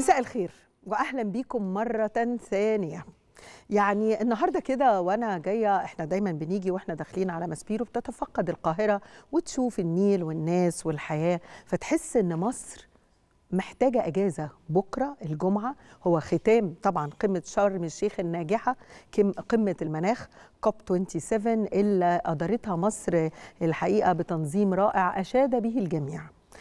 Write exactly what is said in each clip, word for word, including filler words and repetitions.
مساء الخير واهلا بيكم مره ثانيه. يعني النهارده كده وانا جايه، احنا دايما بنيجي واحنا داخلين على ماسبيرو بتتفقد القاهره وتشوف النيل والناس والحياه، فتحس ان مصر محتاجه اجازه. بكره الجمعه هو ختام طبعا قمه شرم الشيخ الناجحه، قمه المناخ كوب سبعة وعشرين اللي قدرتها مصر الحقيقه بتنظيم رائع اشاد به الجميع.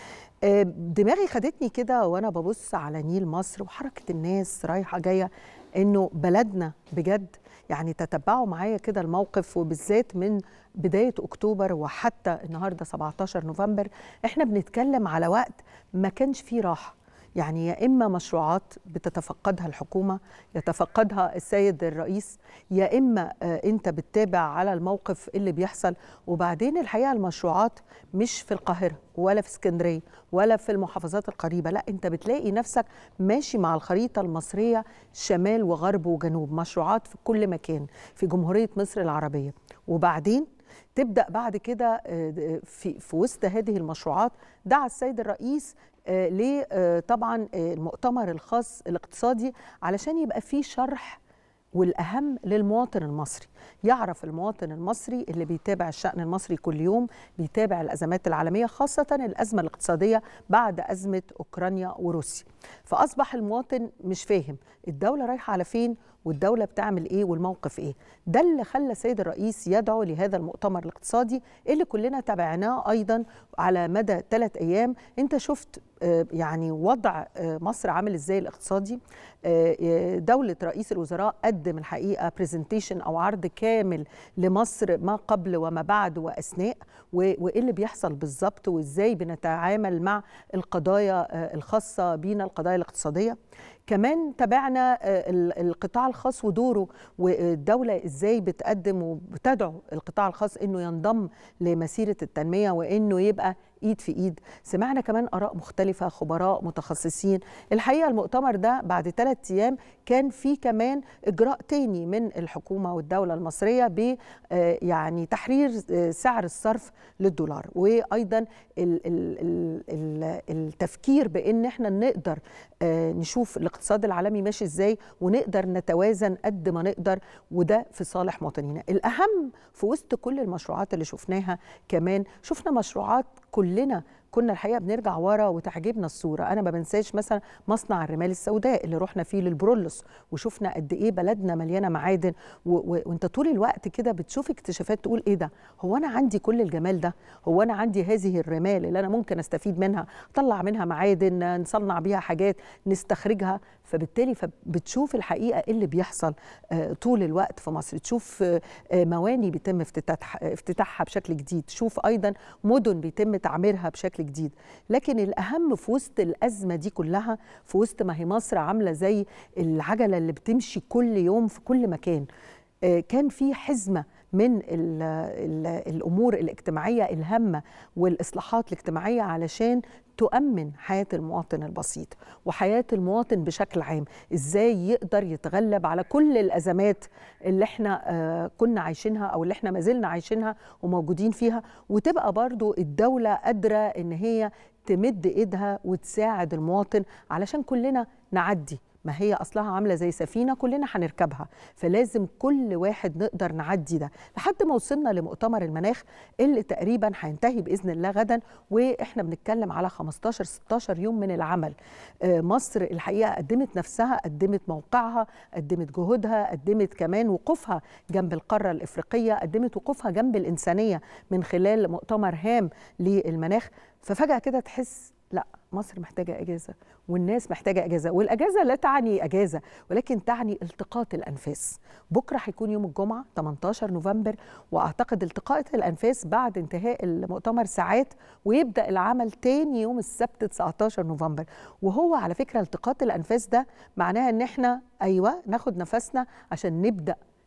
دماغي خدتني كده وانا ببص على نيل مصر وحركه الناس رايحه جايه، انه بلدنا بجد. يعني تتبعوا معايا كده الموقف، وبالذات من بدايه اكتوبر وحتى النهارده سبعتاشر نوفمبر احنا بنتكلم على وقت ما كانش فيه راحه. يعني يا اما مشروعات بتتفقدها الحكومه يتفقدها السيد الرئيس، يا اما انت بتتابع على الموقف اللي بيحصل. وبعدين الحقيقه المشروعات مش في القاهره ولا في اسكندريه ولا في المحافظات القريبه، لا انت بتلاقي نفسك ماشي مع الخريطه المصريه شمال وغرب وجنوب، مشروعات في كل مكان في جمهوريه مصر العربيه. وبعدين تبدأ بعد كده في في وسط هذه المشروعات دعا السيد الرئيس ل طبعا المؤتمر الخاص الاقتصادي علشان يبقى فيه شرح، والأهم للمواطن المصري، يعرف المواطن المصري اللي بيتابع الشأن المصري كل يوم، بيتابع الأزمات العالمية خاصة الأزمة الاقتصادية بعد أزمة أوكرانيا وروسيا. فأصبح المواطن مش فاهم الدولة رايحة على فين والدولة بتعمل إيه والموقف إيه. ده اللي خلى السيد الرئيس يدعو لهذا المؤتمر الاقتصادي اللي كلنا تابعناه أيضا على مدى ثلاث أيام. أنت شفت يعني وضع مصر عامل إزاي الاقتصادي. دولة رئيس الوزراء قدم الحقيقة بريزنتيشن أو عرض كامل لمصر ما قبل وما بعد وأثناء، وإيه اللي بيحصل بالظبط وإزاي بنتعامل مع القضايا الخاصة بينا، القضايا الاقتصادية. كمان تابعنا القطاع الخاص ودوره، والدولة ازاي بتقدم وبتدعو القطاع الخاص انه ينضم لمسيرة التنمية وانه يبقى ايد في ايد. سمعنا كمان اراء مختلفة، خبراء متخصصين. الحقيقة المؤتمر ده بعد ثلاث ايام كان في كمان اجراء تاني من الحكومة والدولة المصرية ب يعني تحرير سعر الصرف للدولار، وايضا التفكير بان احنا نقدر نشوف الاقتصاد العالمي ماشي ازاي ونقدر نتوازن قد ما نقدر، وده في صالح مواطنينا. الاهم في وسط كل المشروعات اللي شفناها، كمان شفنا مشروعات كلنا كنا الحقيقه بنرجع ورا وتعجبنا الصوره. انا ما بنساش مثلا مصنع الرمال السوداء اللي رحنا فيه للبرولوس وشفنا قد ايه بلدنا مليانه معادن، وانت طول الوقت كده بتشوف اكتشافات تقول ايه ده، هو انا عندي كل الجمال ده؟ هو انا عندي هذه الرمال اللي انا ممكن استفيد منها، اطلع منها معادن نصنع بيها حاجات نستخرجها. فبالتالي بتشوف الحقيقه اللي بيحصل طول الوقت في مصر، تشوف مواني بيتم افتتاحها بشكل جديد، تشوف ايضا مدن بيتم تعميرها بشكل جديد. لكن الأهم في وسط الأزمة دي كلها، في وسط ما هي مصر عاملة زي العجلة اللي بتمشي كل يوم في كل مكان، كان في حزمة من ال ال الأمور الاجتماعية الهامة والإصلاحات الاجتماعية علشان تؤمن حياة المواطن البسيط وحياة المواطن بشكل عام، إزاي يقدر يتغلب على كل الأزمات اللي احنا كنا عايشينها أو اللي احنا ما زلنا عايشينها وموجودين فيها، وتبقى برضو الدولة قادرة إن هي تمد إيدها وتساعد المواطن علشان كلنا نعدي. ما هي أصلها عاملة زي سفينة كلنا هنركبها، فلازم كل واحد نقدر نعدي ده لحد ما وصلنا لمؤتمر المناخ اللي تقريبا هينتهي بإذن الله غدا، وإحنا بنتكلم على خمستاشر ستاشر يوم من العمل. مصر الحقيقة قدمت نفسها، قدمت موقعها، قدمت جهودها، قدمت كمان وقوفها جنب القارة الإفريقية، قدمت وقوفها جنب الإنسانية من خلال مؤتمر هام للمناخ. ففجأة كده تحس لا، مصر محتاجة أجازة والناس محتاجة أجازة، والأجازة لا تعني أجازة ولكن تعني التقاط الأنفاس. بكرة هيكون يوم الجمعة ثمانية عشر نوفمبر، وأعتقد التقاط الأنفاس بعد انتهاء المؤتمر ساعات، ويبدأ العمل تاني يوم السبت تسعتاشر نوفمبر. وهو على فكرة التقاط الأنفاس ده معناها إن احنا أيوة ناخد نفسنا عشان نبدأ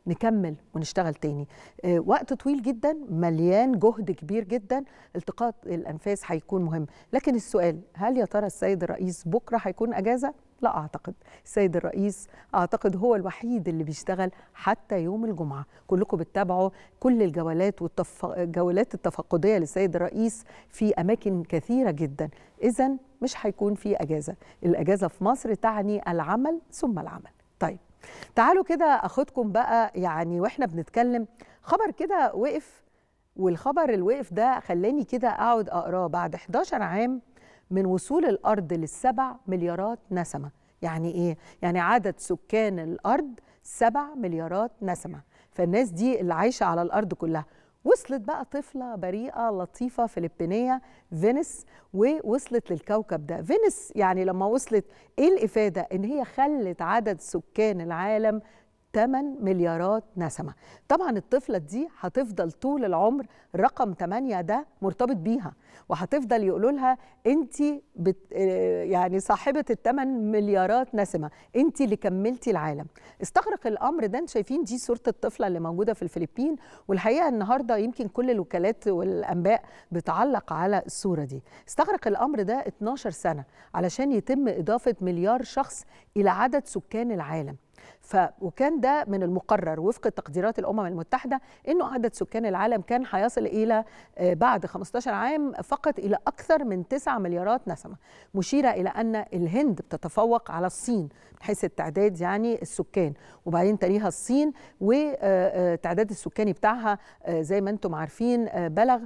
نكمل ونشتغل تاني. آه وقت طويل جدا، مليان جهد كبير جدا، التقاط الأنفاس هيكون مهم. لكن السؤال، هل يا ترى السيد الرئيس بكرة هيكون أجازة؟ لا أعتقد. السيد الرئيس أعتقد هو الوحيد اللي بيشتغل حتى يوم الجمعة. كلكم بتتابعوا كل الجولات والجولات التفقدية للسيد الرئيس في أماكن كثيرة جدا، إذن مش هيكون في أجازة. الأجازة في مصر تعني العمل ثم العمل. طيب تعالوا كده أخدكم بقى، يعني وإحنا بنتكلم خبر كده وقف، والخبر الوقف ده خلاني كده أقعد أقراه. بعد إحداشر عام من وصول الأرض للسبع مليارات نسمة. يعني إيه؟ يعني عدد سكان الأرض سبع مليارات نسمة. فالناس دي اللي عايشة على الأرض كلها. وصلت بقى طفلة بريئة لطيفة فلبينية، فينيس، ووصلت للكوكب ده. فينيس يعني لما وصلت إيه الإفادة؟ إن هي خلت عدد سكان العالم ثمانية مليارات نسمة. طبعا الطفلة دي هتفضل طول العمر رقم ثمانية ده مرتبط بيها، وهتفضل يقولوا لها انت بت يعني صاحبة الثمان مليارات نسمة، انت اللي كملتي العالم. استغرق الامر ده، انتوا شايفين دي صورة الطفلة اللي موجودة في الفلبين، والحقيقة النهاردة يمكن كل الوكالات والانباء بتعلق على الصورة دي. استغرق الامر ده اتناشر سنة علشان يتم اضافة مليار شخص الى عدد سكان العالم. ف وكان ده من المقرر وفق تقديرات الأمم المتحدة إنه عدد سكان العالم كان هيصل إلى بعد خمستاشر عام فقط إلى أكثر من تسعة مليارات نسمة، مشيرة إلى أن الهند بتتفوق على الصين من حيث التعداد يعني السكان، وبعدين تليها الصين، وتعداد السكاني بتاعها زي ما أنتم عارفين بلغ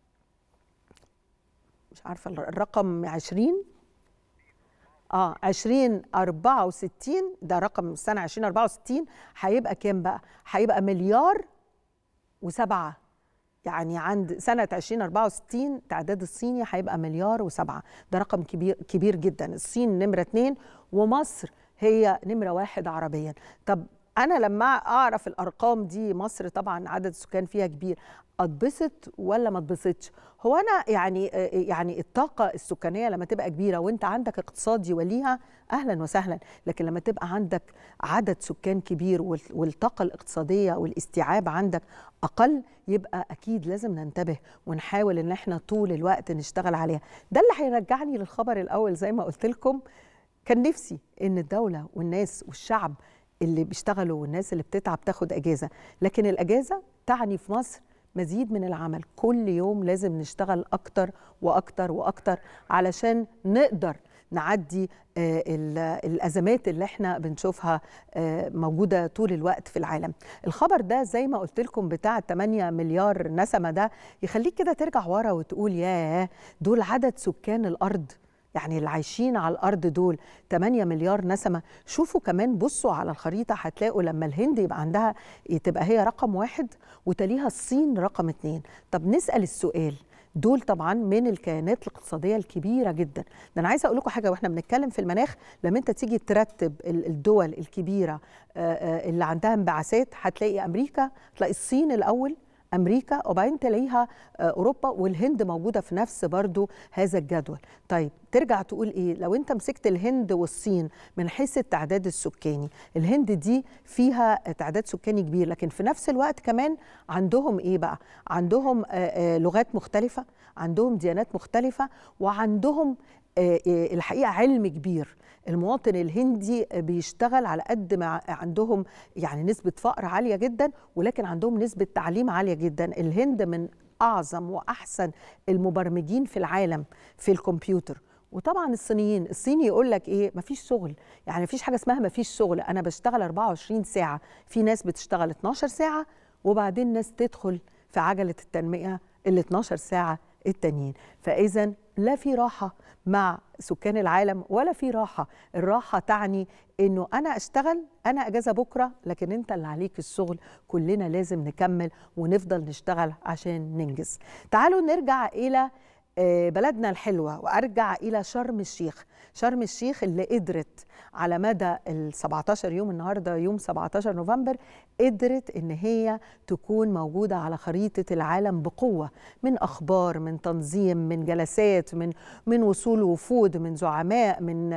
مش عارفة الرقم عشرين اه عشرين أربعة وستين، ده رقم السنه عشرين أربعة وستين. هيبقى كام بقى؟ هيبقى مليار وسبعه. يعني عند سنه عشرين أربعة وستين تعداد الصيني هيبقى مليار وسبعه، ده رقم كبير كبير جدا. الصين نمره اتنين ومصر هي نمره واحد عربيا. طب انا لما اعرف الارقام دي، مصر طبعا عدد السكان فيها كبير، اتبسط ولا ما اتبسطش؟ هو انا يعني يعني الطاقه السكانيه لما تبقى كبيره وانت عندك اقتصاد يوليها اهلا وسهلا، لكن لما تبقى عندك عدد سكان كبير والطاقه الاقتصاديه والاستيعاب عندك اقل، يبقى اكيد لازم ننتبه ونحاول ان احنا طول الوقت نشتغل عليها. ده اللي هيرجعني للخبر الاول. زي ما قلت لكم، كان نفسي ان الدوله والناس والشعب اللي بيشتغلوا والناس اللي بتتعب تاخد اجازه، لكن الاجازه تعني في مصر مزيد من العمل. كل يوم لازم نشتغل أكتر وأكتر وأكتر علشان نقدر نعدي الأزمات اللي احنا بنشوفها موجودة طول الوقت في العالم. الخبر ده زي ما قلت لكم بتاع ثمانية مليار نسمة ده يخليك كده ترجع ورا وتقول ياه، دول عدد سكان الأرض، يعني اللي عايشين على الأرض دول ثمانية مليار نسمة. شوفوا كمان، بصوا على الخريطة هتلاقوا لما الهند يبقى عندها تبقى هي رقم واحد وتليها الصين رقم اتنين. طب نسأل السؤال، دول طبعا من الكيانات الاقتصادية الكبيرة جدا. ده أنا عايزة أقول لكم حاجة، وإحنا بنتكلم في المناخ، لما أنت تيجي ترتب الدول الكبيرة اللي عندها انبعاثات هتلاقي أمريكا، هتلاقي الصين الأول، أمريكا، وبعدين تلاقيها أوروبا، والهند موجودة في نفس برضو هذا الجدول. طيب ترجع تقول إيه لو أنت مسكت الهند والصين من حيث التعداد السكاني؟ الهند دي فيها تعداد سكاني كبير، لكن في نفس الوقت كمان عندهم إيه بقى؟ عندهم لغات مختلفة، عندهم ديانات مختلفة، وعندهم الحقيقة علم كبير. المواطن الهندي بيشتغل على قد ما عندهم يعني نسبة فقر عالية جدا، ولكن عندهم نسبة تعليم عالية جدا. الهند من أعظم وأحسن المبرمجين في العالم في الكمبيوتر. وطبعا الصينيين، الصيني يقول لك ايه؟ مفيش شغل، يعني مفيش حاجة اسمها مفيش شغل، أنا بشتغل أربعة وعشرين ساعة. في ناس بتشتغل اتناشر ساعة، وبعدين ناس تدخل في عجلة التنمية ال اتناشر ساعة التانيين. فإذا لا في راحة مع سكان العالم ولا في راحة. الراحة تعني إنه أنا أشتغل، أنا أجازة بكرة، لكن أنت اللي عليك الشغل. كلنا لازم نكمل ونفضل نشتغل عشان ننجز. تعالوا نرجع إلى بلدنا الحلوة، وأرجع إلى شرم الشيخ. شرم الشيخ اللي قدرت على مدى ال سبعتاشر يوم، النهارده يوم سبعتاشر نوفمبر، قدرت إن هي تكون موجودة على خريطة العالم بقوة، من أخبار، من تنظيم، من جلسات، من من وصول وفود، من زعماء، من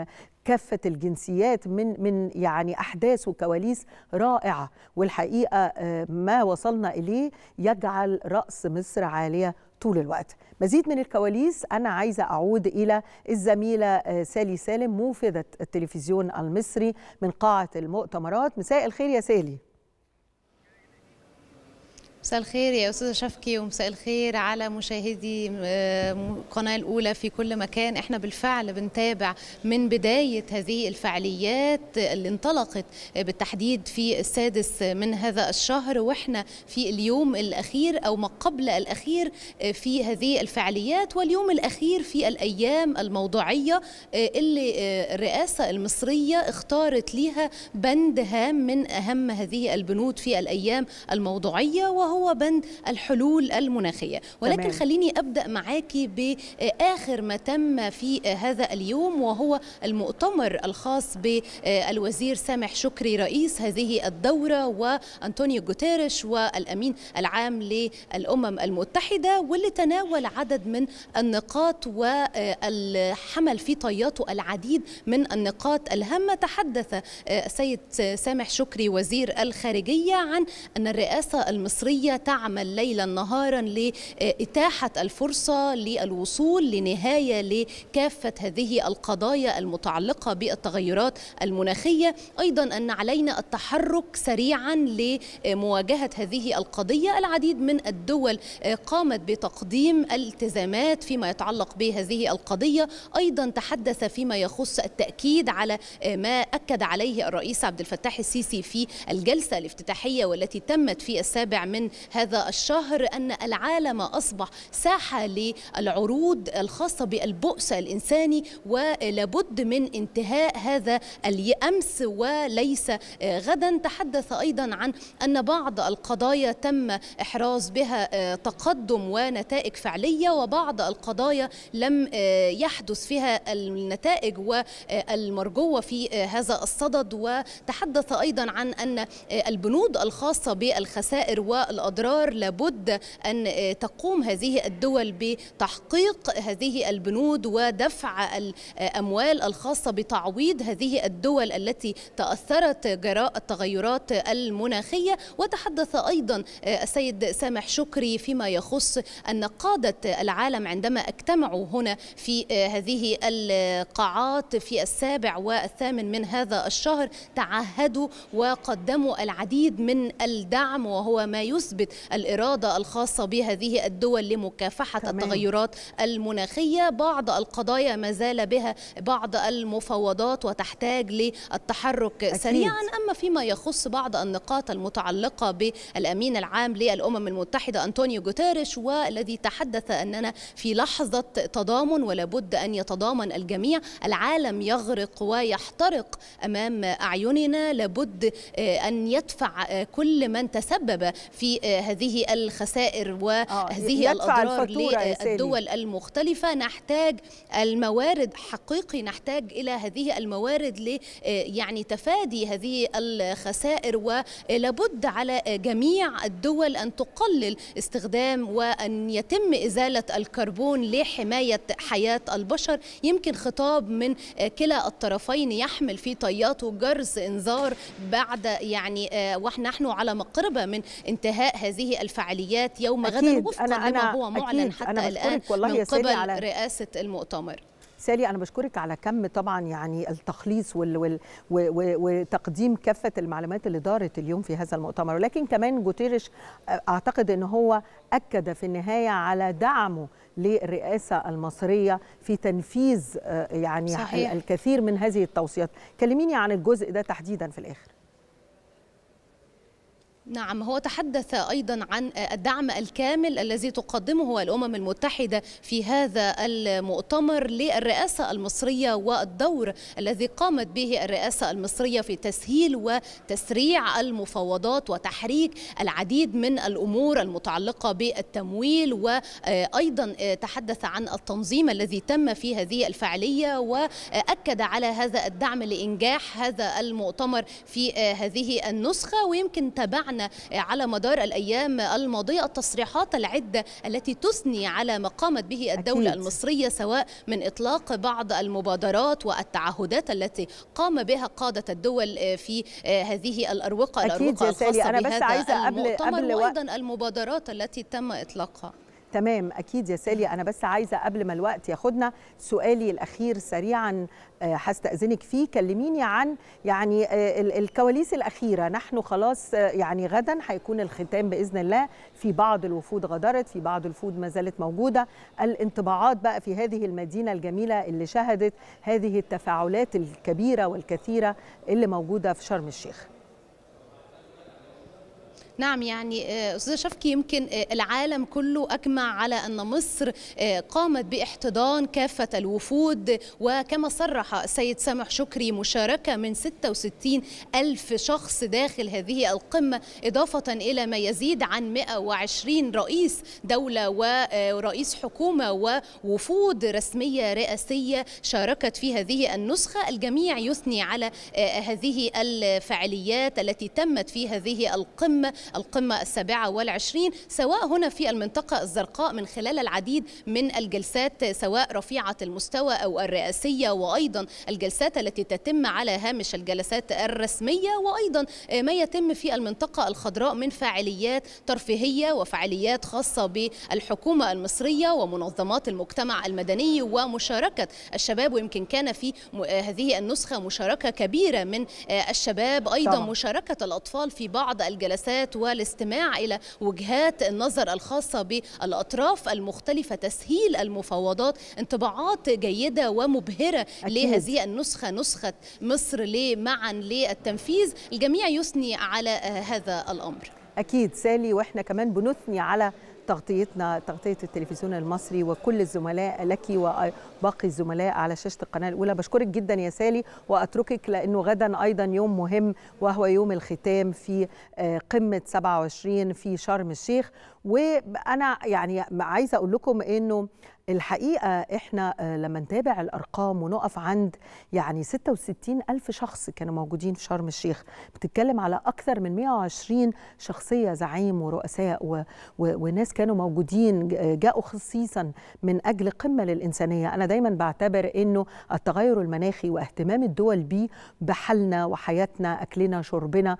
كافة الجنسيات من من يعني أحداث وكواليس رائعة، والحقيقة ما وصلنا إليه يجعل رأس مصر عالية طول الوقت. مزيد من الكواليس أنا عايزة أعود إلى الزميلة سالي سالم موفدة التلفزيون المصري من قاعة المؤتمرات. مساء الخير يا سالي. مساء الخير يا أستاذة شفكي، ومساء الخير على مشاهدي القناة الأولى في كل مكان. احنا بالفعل بنتابع من بداية هذه الفعاليات اللي انطلقت بالتحديد في السادس من هذا الشهر، واحنا في اليوم الأخير أو ما قبل الأخير في هذه الفعاليات، واليوم الأخير في الأيام الموضوعية اللي الرئاسة المصرية اختارت لها بند هام من أهم هذه البنود في الأيام الموضوعية، وهو هو بند الحلول المناخية. ولكن تمام. خليني أبدأ معاكي بآخر ما تم في هذا اليوم، وهو المؤتمر الخاص بالوزير سامح شكري رئيس هذه الدورة وأنطونيو جوتيريش والأمين العام للأمم المتحدة، واللي تناول عدد من النقاط والحمل في طياته العديد من النقاط الهامة. تحدث السيد سامح شكري وزير الخارجية عن أن الرئاسة المصرية تعمل ليلا نهارا لإتاحة الفرصة للوصول لنهاية لكافة هذه القضايا المتعلقة بالتغيرات المناخية. أيضا أن علينا التحرك سريعا لمواجهة هذه القضية. العديد من الدول قامت بتقديم الالتزامات فيما يتعلق بهذه القضية. أيضا تحدث فيما يخص التأكيد على ما أكد عليه الرئيس عبد الفتاح السيسي في الجلسة الافتتاحية والتي تمت في السابع من هذا الشهر، أن العالم أصبح ساحة للعروض الخاصة بالبؤس الإنساني، ولابد من انتهاء هذا الأمس وليس غدا. تحدث أيضا عن أن بعض القضايا تم إحراز بها تقدم ونتائج فعلية، وبعض القضايا لم يحدث فيها النتائج والمرجوة في هذا الصدد. وتحدث أيضا عن أن البنود الخاصة بالخسائر والأضرار لابد أن تقوم هذه الدول بتحقيق هذه البنود ودفع الأموال الخاصة بتعويض هذه الدول التي تأثرت جراء التغيرات المناخية. وتحدث أيضا السيد سامح شكري فيما يخص أن قادة العالم عندما اجتمعوا هنا في هذه القاعات في السابع والثامن من هذا الشهر تعهدوا وقدموا العديد من الدعم، وهو ما يثبت الإرادة الخاصة بهذه الدول لمكافحة تمام. التغيرات المناخية. بعض القضايا ما زال بها بعض المفاوضات وتحتاج للتحرك أكيد. سريعا. أما فيما يخص بعض النقاط المتعلقة بالأمين العام للأمم المتحدة أنطونيو جوتيريش، والذي تحدث أننا في لحظة تضامن ولابد أن يتضامن الجميع. العالم يغرق ويحترق أمام أعيننا، لابد أن يدفع كل من تسبب في هذه الخسائر وهذه الأضرار للدول المختلفة. نحتاج الموارد حقيقي، نحتاج إلى هذه الموارد ل يعني تفادي هذه الخسائر، ولابد على جميع الدول أن تقلل استخدام وأن يتم إزالة الكربون لحماية حياة البشر. يمكن خطاب من كلا الطرفين يحمل في طياته جرس إنذار بعد يعني ونحن على مقربة من انتهاء هذه الفعاليات يوم غدا وفقا لما هو معلن حتى الآن من قبل على رئاسة المؤتمر. سالي أنا بشكرك على كم طبعا يعني التخليص وال وال وتقديم كافة المعلومات اللي دارت اليوم في هذا المؤتمر. ولكن كمان جوتيريش أعتقد أنه هو أكد في النهاية على دعمه للرئاسة المصرية في تنفيذ يعني صحيح. الكثير من هذه التوصيات. كلميني عن الجزء ده تحديدا في الآخر. نعم، هو تحدث أيضا عن الدعم الكامل الذي تقدمه الأمم المتحدة في هذا المؤتمر للرئاسة المصرية، والدور الذي قامت به الرئاسة المصرية في تسهيل وتسريع المفاوضات وتحريك العديد من الأمور المتعلقة بالتمويل. وأيضا تحدث عن التنظيم الذي تم في هذه الفعالية، وأكد على هذا الدعم لإنجاح هذا المؤتمر في هذه النسخة. ويمكن تابعنا سمعنا على مدار الأيام الماضية التصريحات العدة التي تثني على ما قامت به الدولة أكيد. المصرية، سواء من إطلاق بعض المبادرات والتعهدات التي قام بها قادة الدول في هذه الأروقة الأروقة الخاصة أنا بس عايزة قبل قبل وأيضا المبادرات التي تم إطلاقها. تمام، أكيد يا سالي. أنا بس عايزة قبل ما الوقت ياخدنا سؤالي الأخير سريعا هستأذنك فيه، كلميني عن يعني الكواليس الأخيرة. نحن خلاص يعني غدا هيكون الختام بإذن الله، في بعض الوفود غادرت، في بعض الوفود ما زالت موجودة. الانطباعات بقى في هذه المدينة الجميلة اللي شهدت هذه التفاعلات الكبيرة والكثيرة اللي موجودة في شرم الشيخ. نعم، يعني أستاذة شفكي، يمكن العالم كله أجمع على أن مصر قامت باحتضان كافة الوفود، وكما صرح السيد سامح شكري مشاركة من ستة وستين ألف شخص داخل هذه القمة، إضافة إلى ما يزيد عن مئة وعشرين رئيس دولة ورئيس حكومة ووفود رسمية رئاسية شاركت في هذه النسخة. الجميع يثني على هذه الفعاليات التي تمت في هذه القمة القمة السابعة والعشرين، سواء هنا في المنطقة الزرقاء من خلال العديد من الجلسات سواء رفيعة المستوى أو الرئاسية، وأيضا الجلسات التي تتم على هامش الجلسات الرسمية، وأيضا ما يتم في المنطقة الخضراء من فعاليات ترفيهية وفعاليات خاصة بالحكومة المصرية ومنظمات المجتمع المدني ومشاركة الشباب. ويمكن كان في هذه النسخة مشاركة كبيرة من الشباب، أيضا طبعا. مشاركة الأطفال في بعض الجلسات والاستماع إلى وجهات النظر الخاصة بالأطراف المختلفة، تسهيل المفاوضات. انطباعات جيدة ومبهرة أكيد. لهذه النسخة، نسخة مصر معا للتنفيذ. الجميع يثني على هذا الأمر. أكيد سالي، وإحنا كمان بنثني على تغطيتنا، تغطية التلفزيون المصري وكل الزملاء لك وباقي الزملاء على شاشة القناة الأولى. بشكرك جدا يا سالي، وأتركك لأنه غدا أيضا يوم مهم وهو يوم الختام في قمة سبعة وعشرين في شرم الشيخ. وأنا يعني عايزة أقول لكم أنه الحقيقة إحنا لما نتابع الأرقام ونقف عند يعني ستة وستين ألف شخص كانوا موجودين في شرم الشيخ، بتتكلم على أكثر من مئة وعشرين شخصية، زعيم ورؤساء و... و... وناس كانوا موجودين جاءوا خصيصا من أجل قمة للإنسانية. أنا دايما بعتبر أنه التغير المناخي واهتمام الدول بيه بحالنا وحياتنا، أكلنا شربنا،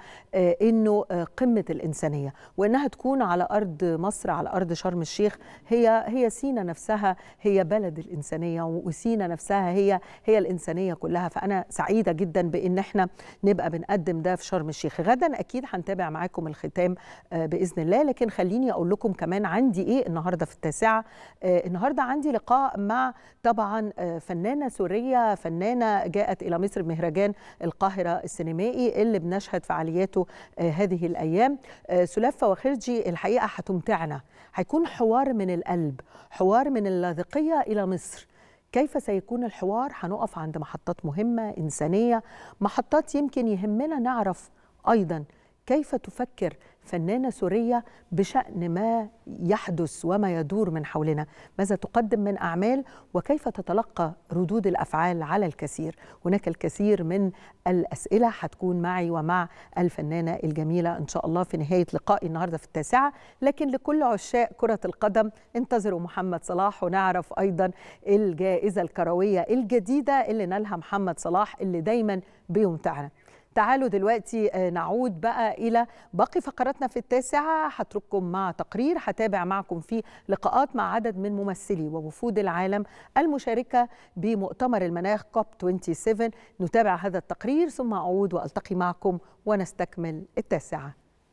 أنه قمة الإنسانية، وأنها تكون على أرض مصر، على أرض شرم الشيخ. هي هي سينا نفسها هي بلد الإنسانية، وسينا نفسها هي هي الإنسانية كلها. فأنا سعيدة جدا بأن احنا نبقى بنقدم ده في شرم الشيخ. غدا أكيد هنتابع معاكم الختام بإذن الله، لكن خليني أقول لكم كمان عندي إيه النهاردة في التاسعة. النهاردة عندي لقاء مع طبعا فنانة سورية، فنانة جاءت إلى مصر بمهرجان القاهرة السينمائي اللي بنشهد فعالياته هذه الأيام. سلافة وخرجي الحقيقة هتمتعنا، هيكون حوار من القلب، حوار من اللاذقية إلى مصر. كيف سيكون الحوار؟ هنقف عند محطات مهمة إنسانية، محطات يمكن يهمنا نعرف أيضا كيف تفكر فنانة سورية بشأن ما يحدث وما يدور من حولنا، ماذا تقدم من أعمال وكيف تتلقى ردود الأفعال على الكثير. هناك الكثير من الأسئلة هتكون معي ومع الفنانة الجميلة إن شاء الله في نهاية لقائي النهاردة في التاسعة. لكن لكل عشاق كرة القدم انتظروا محمد صلاح، ونعرف أيضا الجائزة الكروية الجديدة اللي نالها محمد صلاح اللي دايما بيمتعنا. تعالوا دلوقتي نعود بقى إلى باقي فقراتنا في التاسعة. هترككم مع تقرير هتابع معكم فيه لقاءات مع عدد من ممثلي ووفود العالم المشاركة بمؤتمر المناخ كوب سبعة وعشرين. نتابع هذا التقرير ثم أعود وألتقي معكم ونستكمل التاسعة.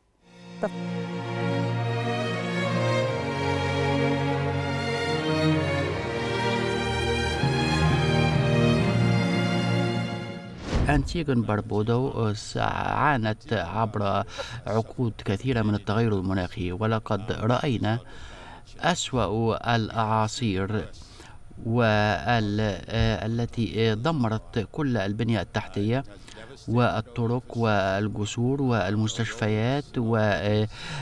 طب. أنتيغون باربودوس عانت عبر عقود كثيرة من التغير المناخي، ولقد رأينا أسوأ الأعاصير والتي دمرت كل البنية التحتية والطرق والجسور والمستشفيات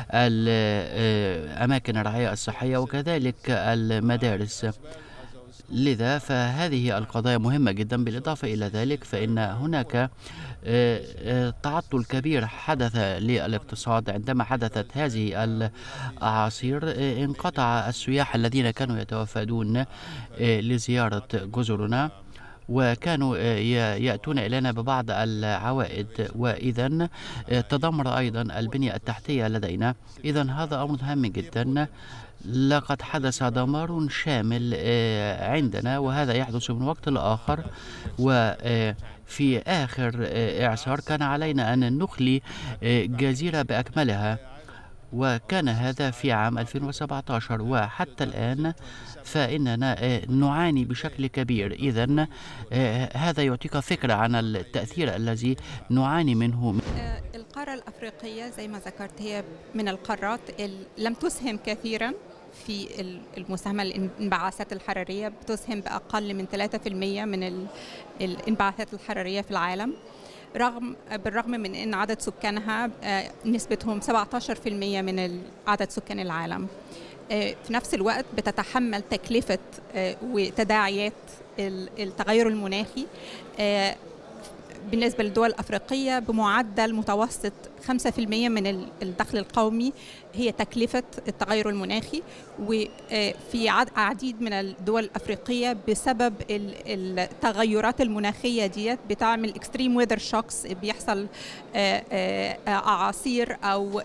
والأماكن الرعاية الصحية وكذلك المدارس. لذا فهذه القضايا مهمة جدا. بالإضافة إلى ذلك فإن هناك تعطل كبير حدث للاقتصاد عندما حدثت هذه الأعاصير. انقطع السياح الذين كانوا يتوافدون لزيارة جزرنا وكانوا يأتون إلينا ببعض العوائد، وإذا تدمر أيضا البنية التحتية لدينا. إذا هذا أمر هام جدا. لقد حدث دمار شامل عندنا وهذا يحدث من وقت لآخر. وفي آخر إعصار كان علينا أن نخلي جزيرة بأكملها، وكان هذا في عام ألفين وسبعة عشر، وحتى الآن فإننا نعاني بشكل كبير. إذن هذا يعطيك فكرة عن التأثير الذي نعاني منه. القارة الأفريقية زي ما ذكرت هي من القارات لم تسهم كثيرا في المساهمة الانبعاثات الحرارية، بتسهم بأقل من ثلاثة بالمئة من الانبعاثات الحرارية في العالم، رغم بالرغم من أن عدد سكانها نسبتهم سبعة عشر بالمئة من عدد سكان العالم. في نفس الوقت بتتحمل تكلفة وتداعيات التغير المناخي بالنسبة للدول الأفريقية بمعدل متوسط خمسة بالمئة من الدخل القومي هي تكلفة التغير المناخي. وفي عديد من الدول الأفريقية بسبب التغيرات المناخية ديت بتعمل extreme weather shocks، بيحصل أعاصير أو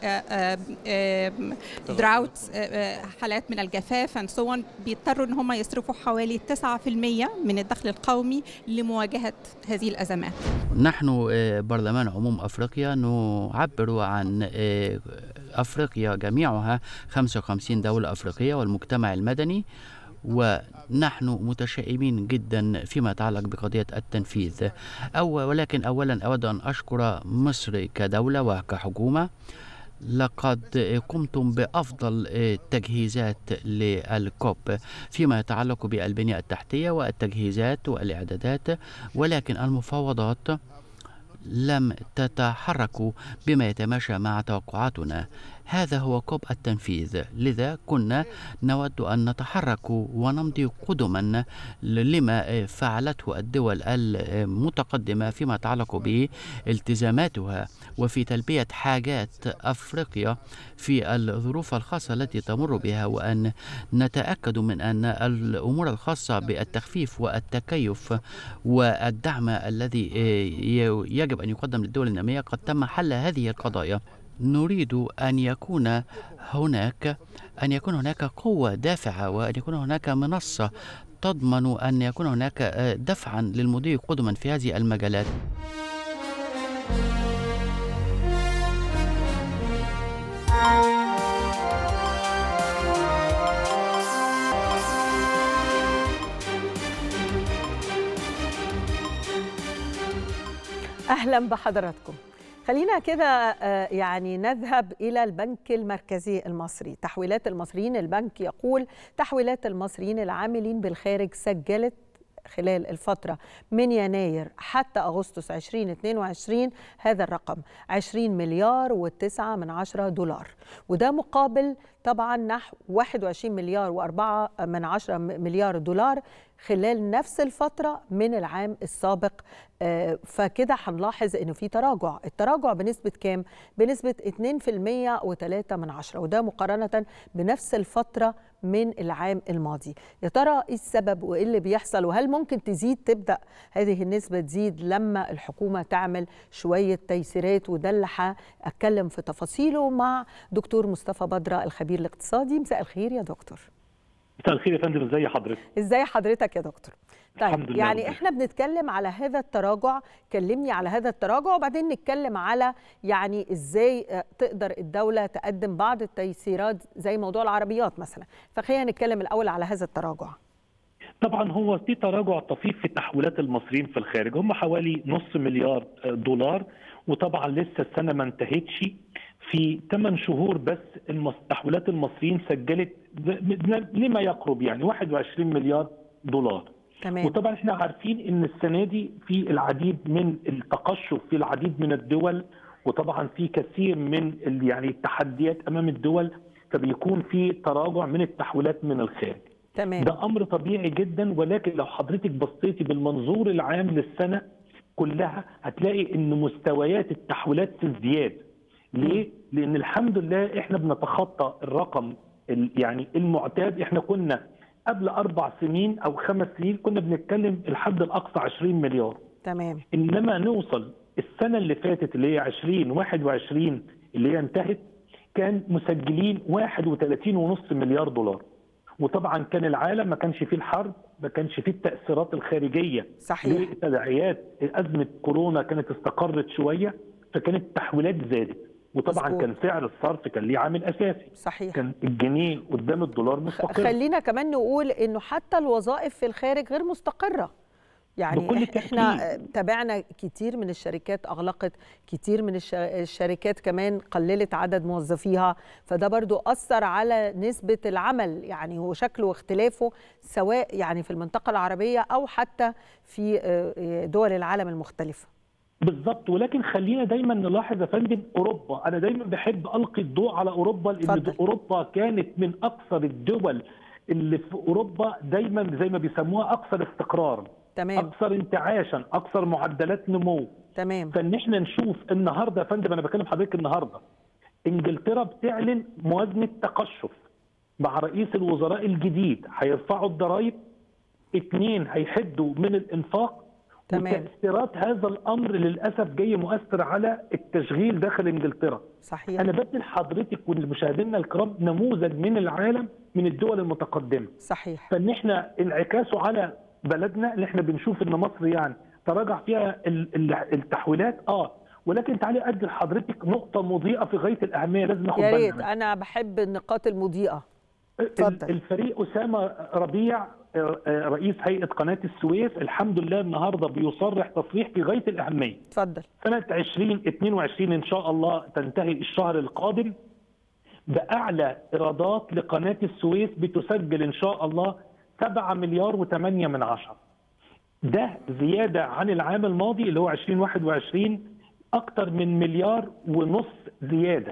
drought، حالات من الجفاف and so on، بيضطروا إن هم يصرفوا حوالي تسعة بالمئة من الدخل القومي لمواجهة هذه الأزمات. نحن برلمان عموم أفريقيا نعبر عن أفريقيا جميعها خمسة وخمسين دولة أفريقية والمجتمع المدني، ونحن متشائمين جدا فيما يتعلق بقضية التنفيذ. أو ولكن أولا أود أن أشكر مصر كدولة وكحكومة. لقد قمتم بأفضل التجهيزات للكوب فيما يتعلق بالبنية التحتية والتجهيزات والإعدادات، ولكن المفاوضات لم تتحرك بما يتماشى مع توقعاتنا. هذا هو كوب التنفيذ، لذا كنا نود أن نتحرك ونمضي قدما لما فعلته الدول المتقدمة فيما يتعلق بالتزاماتها وفي تلبية حاجات أفريقيا في الظروف الخاصة التي تمر بها، وأن نتأكد من أن الأمور الخاصة بالتخفيف والتكيف والدعم الذي يجب أن يقدم للدول النامية قد تم حل هذه القضايا. نريد أن يكون هناك أن يكون هناك قوة دافعة، وأن يكون هناك منصة تضمن أن يكون هناك دفعا للمضي قدما في هذه المجالات. أهلا بحضراتكم. خلينا كده يعني نذهب إلى البنك المركزي المصري. تحويلات المصريين، البنك يقول تحويلات المصريين العاملين بالخارج سجلت خلال الفترة من يناير حتى أغسطس ألفين واثنين وعشرين هذا الرقم عشرين مليار وتسعة من عشرة دولار، وده مقابل طبعا نحو واحد وعشرين مليار وأربعة من عشرة مليار دولار خلال نفس الفترة من العام السابق. فكده هنلاحظ انه في تراجع. التراجع بنسبة كام؟ بنسبة اثنين بالمئة وثلاثة من عشرة، وده مقارنة بنفس الفترة من العام الماضي. يا ترى ايه السبب وايه اللي بيحصل، وهل ممكن تزيد تبدأ هذه النسبة تزيد لما الحكومة تعمل شوية تيسيرات؟ وده اللي هأتكلم في تفاصيله مع دكتور مصطفى بدرة الخبير الاقتصادي. مساء الخير يا دكتور. مساء الخير يا فندم، ازي حضرتك؟ ازي حضرتك يا دكتور؟ طيب يعني لله. احنا بنتكلم على هذا التراجع، كلمني على هذا التراجع وبعدين نتكلم على يعني ازاي تقدر الدولة تقدم بعض التيسيرات زي موضوع العربيات مثلا. فخلينا نتكلم الأول على هذا التراجع. طبعا هو في تراجع طفيف في تحويلات المصريين في الخارج، هم حوالي نص مليار دولار، وطبعا لسه السنة ما انتهتش. في ثمان شهور بس تحويلات المصريين سجلت لما يقرب يعني واحد وعشرين مليار دولار. تمام. وطبعا احنا عارفين ان السنه دي في العديد من التقشف في العديد من الدول، وطبعا في كثير من يعني التحديات امام الدول، فبيكون في تراجع من التحويلات من الخارج. تمام. ده امر طبيعي جدا، ولكن لو حضرتك بصيتي بالمنظور العام للسنه كلها هتلاقي ان مستويات التحويلات في ازدياد. ليه؟ لان الحمد لله احنا بنتخطى الرقم يعني المعتاد. احنا كنا قبل اربع سنين او خمس سنين كنا بنتكلم الحد الاقصى عشرين مليار. تمام. انما نوصل السنه اللي فاتت اللي هي ألفين وواحد وعشرين اللي هي انتهت كان مسجلين واحد وثلاثين ونص مليار دولار. وطبعا كان العالم ما كانش فيه الحرب، ما كانش فيه التاثيرات الخارجيه. صحيح. لتداعيات ازمه كورونا كانت استقرت شويه، فكانت التحويلات زادت. وطبعا مزبوط. كان سعر الصرف كان ليه عامل اساسي. صحيح. كان الجنيه قدام الدولار مستقر. خلينا كمان نقول انه حتى الوظائف في الخارج غير مستقره. يعني بكل احنا تأكيد. تابعنا كتير من الشركات اغلقت، كتير من الشركات كمان قللت عدد موظفيها، فده برضو اثر على نسبه العمل يعني وشكله واختلافه سواء يعني في المنطقه العربيه او حتى في دول العالم المختلفه. بالظبط. ولكن خلينا دايما نلاحظ يا فندم اوروبا، انا دايما بحب القي الضوء على اوروبا لان فضل. اوروبا كانت من اكثر الدول اللي في اوروبا دايما زي ما بيسموها اكثر استقرارا. تمام. اكثر انتعاشا، اكثر معدلات نمو. تمام. فان احنا نشوف النهارده يا فندم، انا بكلم حضرتك النهارده انجلترا بتعلن موازنه تقشف مع رئيس الوزراء الجديد، هيرفعوا الضرائب، اثنين هيحدوا من الانفاق. تمام. وتأثيرات هذا الامر للاسف جاي مؤثر على التشغيل داخل انجلترا. صحيح. انا بدي لحضرتك ولمشاهدينا الكرام نموذج من العالم من الدول المتقدمه. صحيح. فان احنا انعكاسه على بلدنا اللي احنا بنشوف ان مصر يعني تراجع فيها التحويلات اه ولكن تعالي ادي لحضرتك نقطه مضيئه في غايه الاهميه لازم ناخد بالنا. يا ريت، انا بحب النقاط المضيئه. اتفضل. الفريق اسامه ربيع رئيس هيئه قناه السويس الحمد لله النهارده بيصرح تصريح في غايه الاهميه. اتفضل. سنه ألفين واثنين وعشرين ان شاء الله تنتهي الشهر القادم باعلى ايرادات لقناه السويس بتسجل ان شاء الله سبعة مليار وثمانية من عشرة. ده زياده عن العام الماضي اللي هو ألفين وواحد وعشرين اكتر من مليار ونص زياده.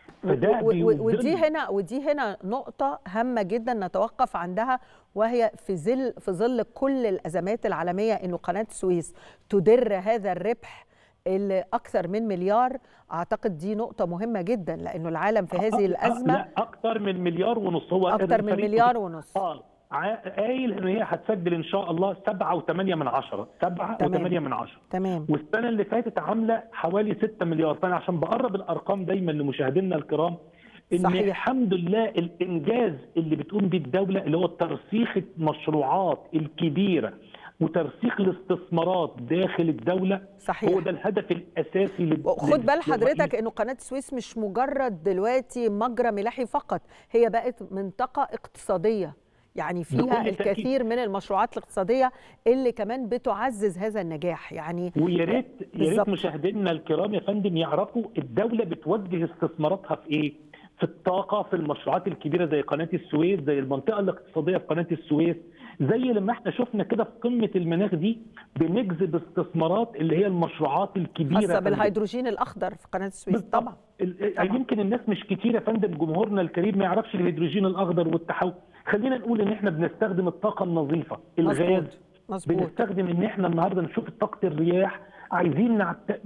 فده ودي هنا ودي هنا نقطة هامة جدا نتوقف عندها، وهي في ظل في ظل كل الأزمات العالمية إنه قناة السويس تدر هذا الربح اللي أكثر من مليار. أعتقد دي نقطة مهمة جدا لأنه العالم في هذه الأزمة. لا أكثر من مليار ونص. هو أكثر من مليار ونص. آه قايل إن هي هتسجل إن شاء الله سبعة وثمانية من عشرة، سبعة وثمانية من عشرة. تمام. والسنة اللي فاتت عاملة حوالي ستة مليار. فأنا عشان بقرب الأرقام دايما لمشاهدينا الكرام إن صحيح. الحمد لله الإنجاز اللي بتقوم به الدولة اللي هو ترسيخ المشروعات الكبيرة وترسيخ الاستثمارات داخل الدولة. صحيح. هو ده الهدف الأساسي لل... خد بال حضرتك إنه قناة السويس مش مجرد دلوقتي مجرى ملاحي فقط، هي بقت منطقة اقتصادية يعني فيها الكثير من المشروعات الاقتصادية اللي كمان بتعزز هذا النجاح. يعني ويا ريت يا ريت مشاهدينا الكرام يا فندم يعرفوا الدولة بتوجه استثماراتها في ايه؟ في الطاقة، في المشروعات الكبيرة زي قناة السويس، زي المنطقة الاقتصادية في قناة السويس، زي لما احنا شفنا كده في قمة المناخ دي بنجذب استثمارات اللي هي المشروعات الكبيرة خاصة بالهيدروجين الأخضر في قناة السويس. طبعا. طبعا يمكن الناس مش كتير يا فندم، جمهورنا الكريم ما يعرفش الهيدروجين الأخضر والتحول. خلينا نقول ان احنا بنستخدم الطاقة النظيفة، الغاز. مظبوط. بنستخدم ان احنا النهارده نشوف طاقة الرياح. عايزين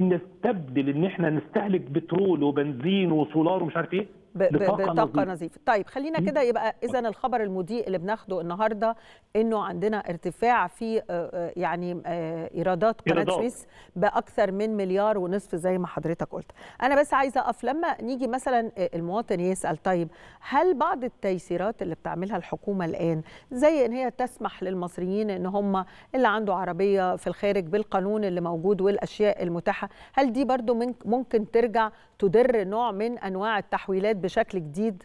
نستبدل ان احنا نستهلك بترول وبنزين وسولار ومش عارف ايه بطاقة نظيفة. طيب خلينا كده يبقى إذا الخبر المضيء اللي بناخده النهارده إنه عندنا ارتفاع في يعني إيرادات قناة السويس بأكثر من مليار ونصف زي ما حضرتك قلت. أنا بس عايزة أقف لما نيجي مثلا المواطن يسأل طيب هل بعض التيسيرات اللي بتعملها الحكومة الآن زي إن هي تسمح للمصريين إن هم اللي عنده عربية في الخارج بالقانون اللي موجود والأشياء المتاحة، هل دي برضو ممكن ترجع تدر نوع من أنواع التحويلات بشكل جديد؟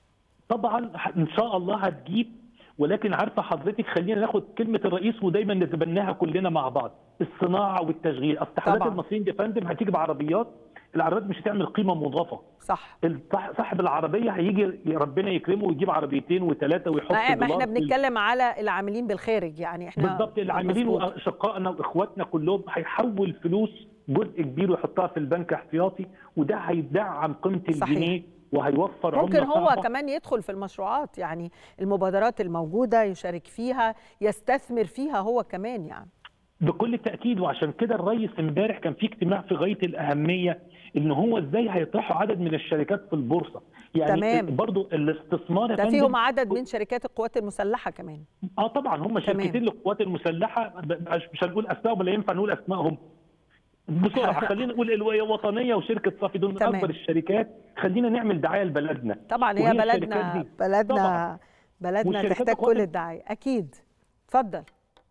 طبعا ان شاء الله هتجيب، ولكن عارفه حضرتك خلينا ناخد كلمه الرئيس ودايما نتبناها كلنا مع بعض، الصناعه والتشغيل. اصل تحويلات المصريين دي فندم هتيجي بعربيات، العربيات مش هتعمل قيمه مضافه. صح. صاحب العربيه هيجي ربنا يكرمه ويجيب عربيتين وثلاثه ويحط ما, ما احنا بنتكلم على العاملين بالخارج يعني احنا بالضبط العاملين واشقائنا واخواتنا كلهم هيحول فلوس جزء كبير ويحطها في البنك احتياطي، وده هيدعم قيمه الجنيه وهيوفر ممكن عملة هو صعبة. كمان يدخل في المشروعات، يعني المبادرات الموجودة يشارك فيها، يستثمر فيها هو كمان يعني. بكل تأكيد. وعشان كده الرئيس امبارح كان في اجتماع في غاية الأهمية ان هو ازاي هيطرحوا عدد من الشركات في البورصة. يعني تمام. برضو الاستثمار يا ده فندم فيهم عدد من شركات القوات المسلحة كمان. اه طبعا هم تمام. شركتين للقوات المسلحة، مش هنقول اسمائهم ولا ينفع نقول اسمائهم بسرعه. خلينا نقول الوطنيه وشركه صافي دول من تمام. اكبر الشركات. خلينا نعمل دعايه لبلدنا. طبعا هي وهي الشركات بلدنا دي بلدنا طبعا بلدنا والشركات تحتاج القوات كل الدعاية أكيد. اتفضل.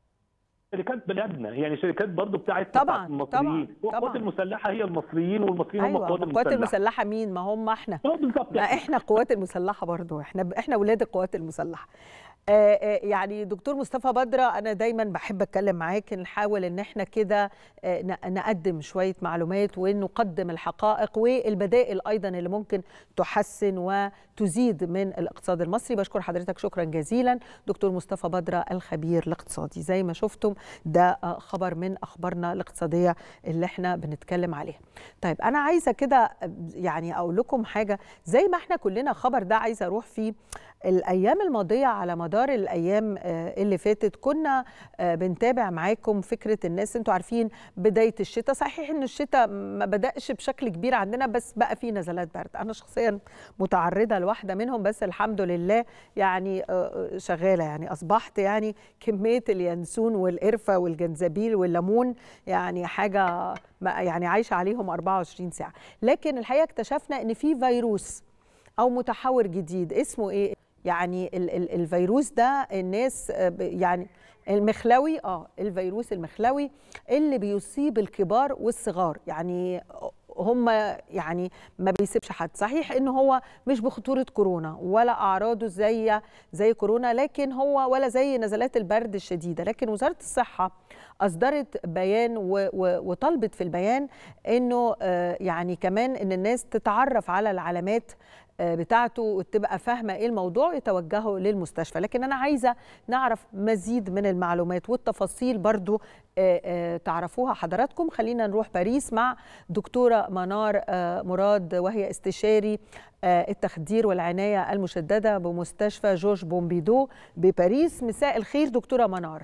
شركات بلدنا، يعني شركات برضو بتاعت طبعا المصريين. طبعا والقوات طبعا. المسلحه هي المصريين، والمصريين هم ايوه، القوات ما القوات المسلحه. المسلحه مين؟ ما هم احنا. اه بالظبط. ما احنا القوات المسلحه برضو، احنا احنا ولاد القوات المسلحه. آه آه يعني دكتور مصطفى بدرة، انا دايما بحب اتكلم معاك، نحاول ان احنا كده آه نقدم شويه معلومات ونقدم الحقائق والبدائل ايضا اللي ممكن تحسن وتزيد من الاقتصاد المصري. بشكر حضرتك شكرا جزيلا دكتور مصطفى بدرة الخبير الاقتصادي. زي ما شفتم ده آه خبر من اخبارنا الاقتصاديه اللي احنا بنتكلم عليها. طيب انا عايزه كده يعني اقول لكم حاجه، زي ما احنا كلنا خبر ده عايزه اروح فيه الأيام الماضية. على مدار الأيام اللي فاتت كنا بنتابع معاكم فكرة الناس، انتوا عارفين بداية الشتاء، صحيح ان الشتاء ما بدأش بشكل كبير عندنا بس بقى فيه نزلات برد. أنا شخصيا متعرضة لواحدة منهم بس الحمد لله يعني شغالة، يعني أصبحت يعني كمية اليانسون والقرفة والجنزبيل والليمون يعني حاجة يعني عايشة عليهم أربعة وعشرين ساعة. لكن الحقيقة اكتشفنا ان في فيروس أو متحور جديد اسمه إيه؟ يعني ال ال الفيروس ده الناس يعني المخلوي، اه الفيروس المخلوي اللي بيصيب الكبار والصغار، يعني هم يعني ما بيسيبش حد. صحيح ان هو مش بخطوره كورونا ولا اعراضه زي زي كورونا، لكن هو ولا زي نزلات البرد الشديده، لكن وزاره الصحه اصدرت بيان وطلبت في البيان انه يعني كمان ان الناس تتعرف على العلامات بتاعته وتبقى فاهمه ايه الموضوع ويتوجهوا للمستشفى. لكن انا عايزه نعرف مزيد من المعلومات والتفاصيل برضو تعرفوها حضراتكم. خلينا نروح باريس مع دكتوره منار مراد، وهي استشاري التخدير والعنايه المشدده بمستشفى جورج بومبيدو بباريس. مساء الخير دكتوره منار.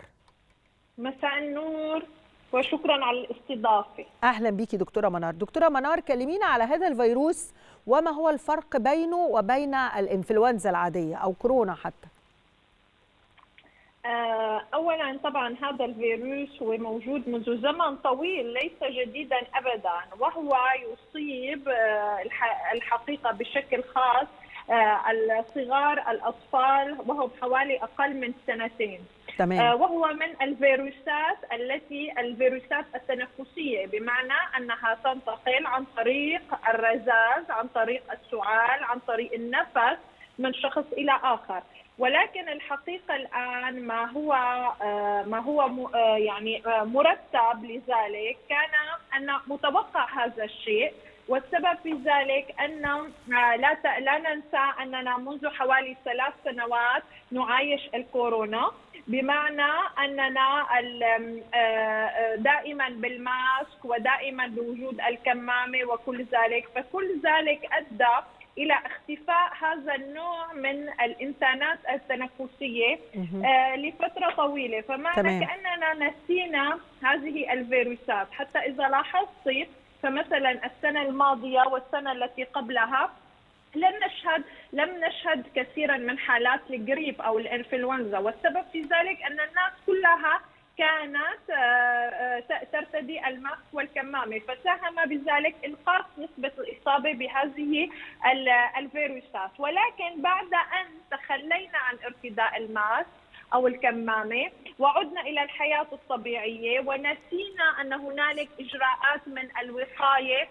مساء النور وشكرا على الاستضافه. اهلا بيكي دكتوره منار. دكتوره منار كلمينا على هذا الفيروس وما هو الفرق بينه وبين الانفلونزا العاديه او كورونا حتى. اولا طبعا هذا الفيروس هو موجود منذ زمن طويل، ليس جديدا ابدا، وهو يصيب الحقيقه بشكل خاص الصغار الاطفال وهم حوالي اقل من سنتين. تمام. وهو من الفيروسات التي الفيروسات التنفسيه، بمعنى انها تنتقل عن طريق الرذاذ، عن طريق السعال، عن طريق النفس من شخص الى اخر. ولكن الحقيقه الان ما هو ما هو يعني مرتب لذلك كان ان متوقع هذا الشيء، والسبب في ذلك ان لا لا ننسى اننا منذ حوالي ثلاث سنوات نعايش الكورونا، بمعنى اننا دائما بالماسك ودائما بوجود الكمامه وكل ذلك، فكل ذلك ادى الى اختفاء هذا النوع من الانسانات التنفسيه لفتره طويله، فمعنى كاننا نسينا هذه الفيروسات. حتى اذا لاحظتي فمثلا السنه الماضيه والسنه التي قبلها لم نشهد لم نشهد كثيرا من حالات الجريب او الانفلونزا، والسبب في ذلك ان الناس كلها كانت ترتدي الماسك والكمامه، فساهم بذلك انقاص نسبه الاصابه بهذه الفيروسات. ولكن بعد ان تخلينا عن ارتداء الماسك او الكمامه وعدنا الى الحياه الطبيعيه ونسينا ان هنالك اجراءات من الوقايه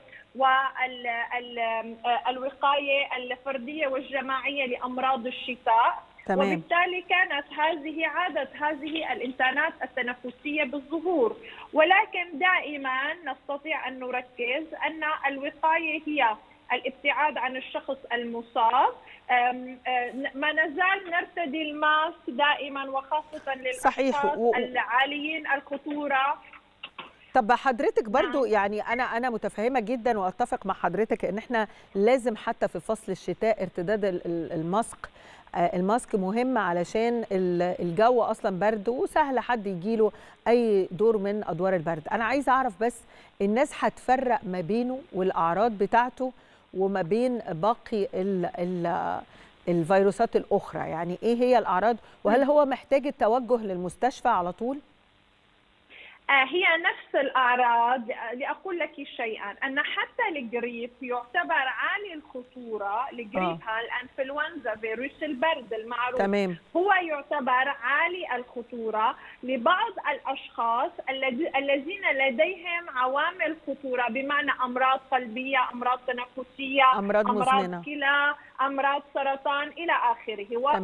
والوقايه الفرديه والجماعيه لامراض الشتاء. تمام. وبالتالي كانت هذه عادة هذه الإنسانات التنفسية بالظهور، ولكن دائما نستطيع أن نركز أن الوقاية هي الابتعاد عن الشخص المصاب، ما نزال نرتدي الماسك دائما وخاصة للأشخاص العاليين الخطورة. طب حضرتك برضو يعني انا انا متفهمه جدا واتفق مع حضرتك ان احنا لازم حتى في فصل الشتاء ارتداد الماسك. الماسك مهم علشان الجو اصلا برد وسهل حد يجيله اي دور من ادوار البرد. انا عايزه اعرف بس الناس هتفرق ما بينه والاعراض بتاعته وما بين باقي ال ال الفيروسات الاخرى، يعني ايه هي الاعراض وهل هو محتاج التوجه للمستشفى على طول؟ هي نفس الأعراض. لأقول لك شيئا، أن حتى الجريب يعتبر عالي الخطورة. الجريب آه. الأنفلونزا فيروس البرد المعروف تمام. هو يعتبر عالي الخطورة لبعض الأشخاص الذين لديهم عوامل خطورة، بمعنى أمراض قلبية، أمراض تنفسية، أمراض مزمنة، كلى، أمراض سرطان إلى آخره. و...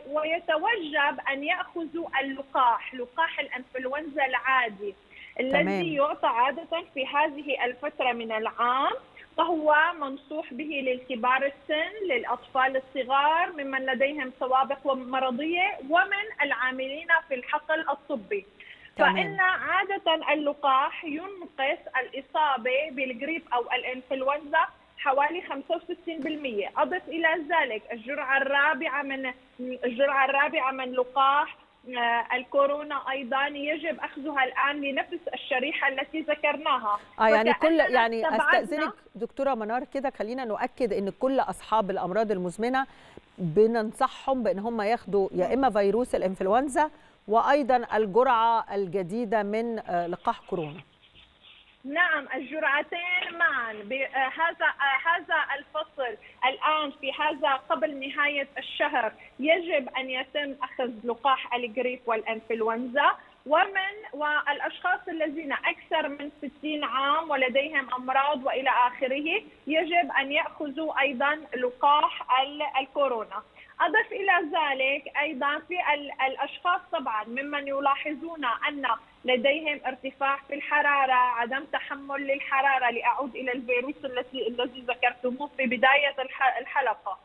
ويتوجب أن يأخذوا اللقاح، لقاح الأنفلونزا العادي الذي يعطى عادة في هذه الفترة من العام، فهو منصوح به للكبار السن، للأطفال الصغار، ممن لديهم سوابق مرضية، ومن العاملين في الحقل الطبي. تمام. فإن عادة اللقاح ينقص الإصابة بالجريب أو الإنفلونزا حوالي خمسة وستين بالمئة. أضف إلى ذلك الجرعة الرابعة من الجرعة الرابعة من لقاح الكورونا أيضا يجب أخذها الآن لنفس الشريحة التي ذكرناها. اه يعني كل يعني أستأذنك دكتورة منار كده، خلينا نؤكد أن كل أصحاب الأمراض المزمنة بننصحهم بأن هم ياخدوا يا إما فيروس الإنفلونزا وأيضا الجرعة الجديدة من لقاح كورونا. نعم، الجرعتين معا. هذا هذا الفصل الآن في هذا قبل نهاية الشهر يجب أن يتم أخذ لقاح الجريب والإنفلونزا، ومن والأشخاص الذين أكثر من ستين عام ولديهم أمراض وإلى آخره يجب أن يأخذوا أيضا لقاح الكورونا. أضف إلى ذلك أيضا في الأشخاص طبعا ممن يلاحظون أن لديهم ارتفاع في الحرارة، عدم تحمل للحرارة، لأعود إلى الفيروس الذي الذي ذكرتموه في بداية الحلقة،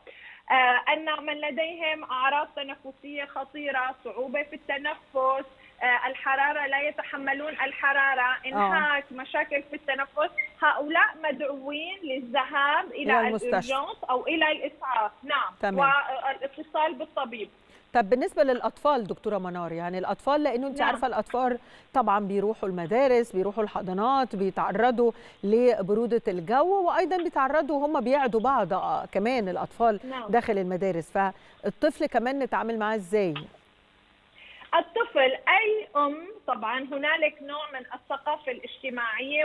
أن من لديهم أعراض تنفسية خطيرة، صعوبة في التنفس، الحرارة، لا يتحملون الحرارة، انهاك، أوه. مشاكل في التنفس، هؤلاء مدعوين للذهاب إلى الإرجانس أو إلى الإسعاف. نعم. تمام. والاتصال بالطبيب. طب بالنسبة للأطفال دكتورة منار، يعني الأطفال لأنه أنت نعم. عارفة الأطفال طبعا بيروحوا المدارس، بيروحوا الحضانات، بيتعرضوا لبرودة الجو، وأيضا بيتعرضوا هم بيعدوا بعض كمان الأطفال نعم. داخل المدارس، فالطفل كمان نتعامل معاه إزاي؟ الطفل أي أم طبعا هنالك نوع من الثقافة الاجتماعية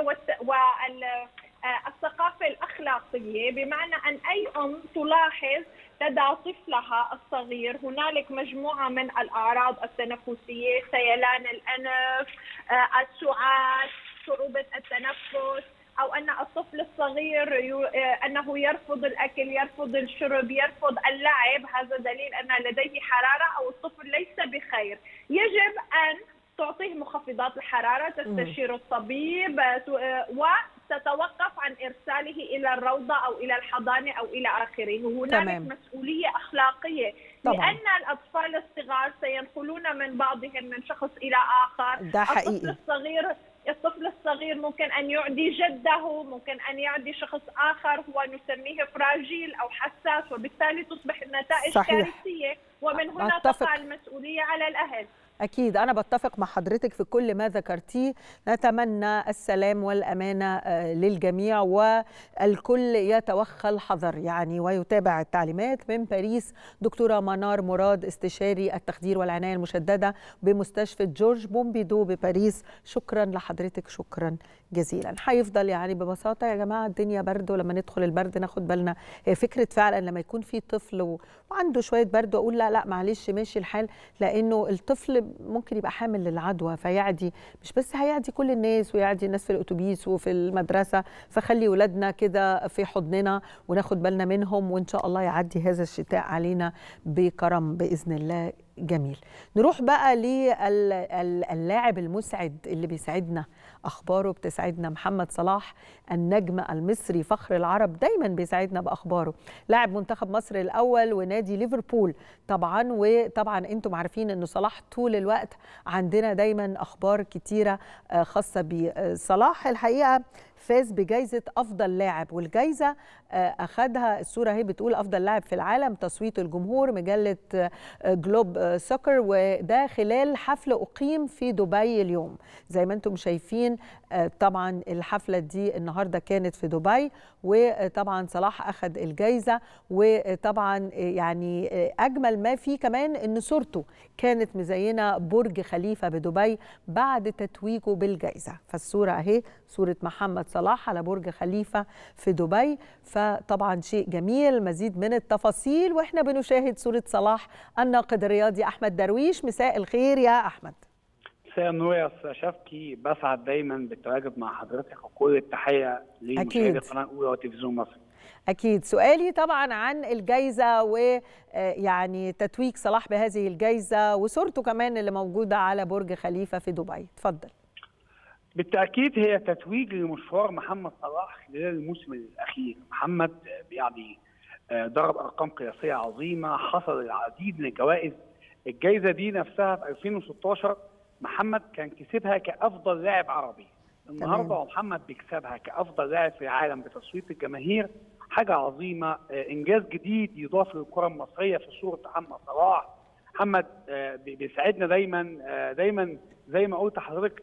والثقافة الأخلاقية، بمعنى أن أي أم تلاحظ لدى طفلها الصغير هنالك مجموعة من الأعراض التنفسية، سيلان الأنف، السعال، صعوبة التنفس، أو أن الطفل الصغير أنه يرفض الأكل، يرفض الشرب، يرفض اللعب، هذا دليل أن لديه حرارة أو الطفل ليس بخير. يجب أن تعطيه مخفضات الحرارة، تستشير الطبيب، وتتوقف عن إرساله إلى الروضة أو إلى الحضانة أو إلى آخره. هنالك تمام. مسؤولية أخلاقية طبعا. لأن الأطفال الصغار سينقلون من بعضهم من شخص إلى آخر. ده حقيقي. الطفل الصغير الطفل الصغير ممكن أن يعدي جده، ممكن أن يعدي شخص آخر هو نسميه فراجيل أو حساس، وبالتالي تصبح النتائج كارثية، ومن هنا تقع المسؤولية على الأهل. أكيد أنا بتفق مع حضرتك في كل ما ذكرتيه. نتمنى السلام والأمانة للجميع والكل يتوخى الحذر يعني ويتابع التعليمات. من باريس دكتورة منار مراد، استشاري التخدير والعناية المشددة بمستشفى جورج بومبيدو بباريس، شكرا لحضرتك، شكرا جزيلا. هيفضل يعني ببساطة يا جماعة الدنيا برد، ولما ندخل البرد ناخد بالنا. هي فكرة فعلا لما يكون في طفل وعنده شوية برد وأقول لا لا معلش ماشي الحال، لأنه الطفل ممكن يبقى حامل للعدوى فيعدي، مش بس هيعدي كل الناس ويعدي الناس في الأتوبيس وفي المدرسة، فخلي ولادنا كده في حضننا وناخد بالنا منهم، وإن شاء الله يعدي هذا الشتاء علينا بكرم بإذن الله. جميل. نروح بقى للاعب المسعد اللي بيسعدنا، اخباره بتسعدنا، محمد صلاح النجم المصري فخر العرب، دايما بيسعدنا باخباره. لاعب منتخب مصر الاول ونادي ليفربول طبعا، وطبعا انتم عارفين ان صلاح طول الوقت عندنا دايما اخبار كتيره خاصه بصلاح. الحقيقه فاز بجائزة أفضل لاعب، والجائزة أخدها، الصورة هي بتقول أفضل لاعب في العالم، تصويت الجمهور، مجلة جلوب سوكر، وده خلال حفل أقيم في دبي اليوم. زي ما أنتم شايفين طبعا الحفلة دي النهاردة كانت في دبي، وطبعا صلاح أخد الجائزة. وطبعا يعني أجمل ما فيه كمان أن صورته كانت مزينة برج خليفة بدبي بعد تتويجه بالجائزة. فالصورة أهي صورة محمد صلاح على برج خليفة في دبي، فطبعا شيء جميل. مزيد من التفاصيل واحنا بنشاهد صورة صلاح الناقد الرياضي أحمد درويش. مساء الخير يا أحمد. مساء النور يا أستاذ شفكي، بسعد دايما بالتواجد مع حضرتك وكل التحية لمشاهدي القناة الأولى وتلفزيون مصر. أكيد. سؤالي طبعا عن الجائزة ويعني تتويج صلاح بهذه الجائزة وصورته كمان اللي موجودة على برج خليفة في دبي، اتفضل. بالتأكيد هي تتويج لمشوار محمد صلاح خلال الموسم الأخير. محمد يعني ضرب أرقام قياسية عظيمة، حصل العديد من الجوائز. الجائزة دي نفسها في ألفين وستاشر محمد كان كسبها كأفضل لاعب عربي. النهارده محمد بيكسبها كأفضل لاعب في العالم بتصويت الجماهير، حاجة عظيمة، إنجاز جديد يضاف للكرة المصرية في صورة محمد صلاح. محمد بيسعدنا دايما دايما زي ما قلت لحضرتك،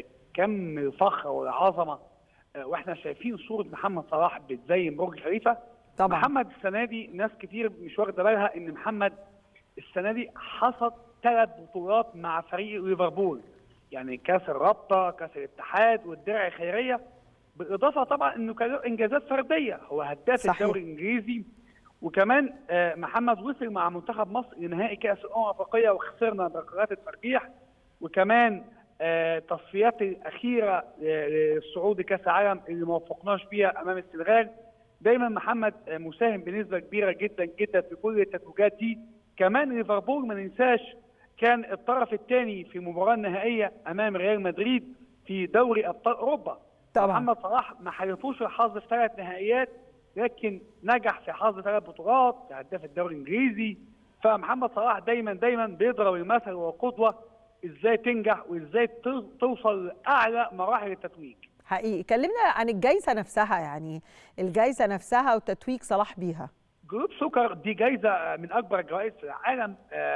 كم الفخر والعظمه واحنا شايفين صوره محمد صلاح بتزين برج خليفه. طبعا محمد السنه دي ناس كتير مش واخده بالها ان محمد السنه دي حصد ثلاث بطولات مع فريق ليفربول، يعني كاس الرابطه، كاس الاتحاد، والدرع الخيريه، بالاضافه طبعا انه كان له انجازات فرديه، هو هداف الدوري الانجليزي. وكمان محمد وصل مع منتخب مصر لنهائي كاس الامم الافريقيه وخسرنا بركلات الترجيح، وكمان التصفيات الاخيره للصعود لكاس العالم اللي ما وفقناش فيها امام السنغال. دايما محمد مساهم بنسبه كبيره جدا جدا في كل التتويجات دي. كمان ليفربول ما ننساش كان الطرف الثاني في المباراه النهائيه امام ريال مدريد في دوري ابطال اوروبا. طبعا محمد صلاح ما حالفوش الحظ في ثلاث نهائيات، لكن نجح في حظ ثلاث بطولات، هداف الدوري الانجليزي. فمحمد صلاح دايما دايما بيضرب المثل والقدوه ازاي تنجح وازاي توصل لاعلى مراحل التتويج. حقيقي. كلمنا عن الجائزه نفسها، يعني الجائزه نفسها وتتويج صلاح بيها. جلوب سوكر دي جائزه من اكبر الجوائز في العالم،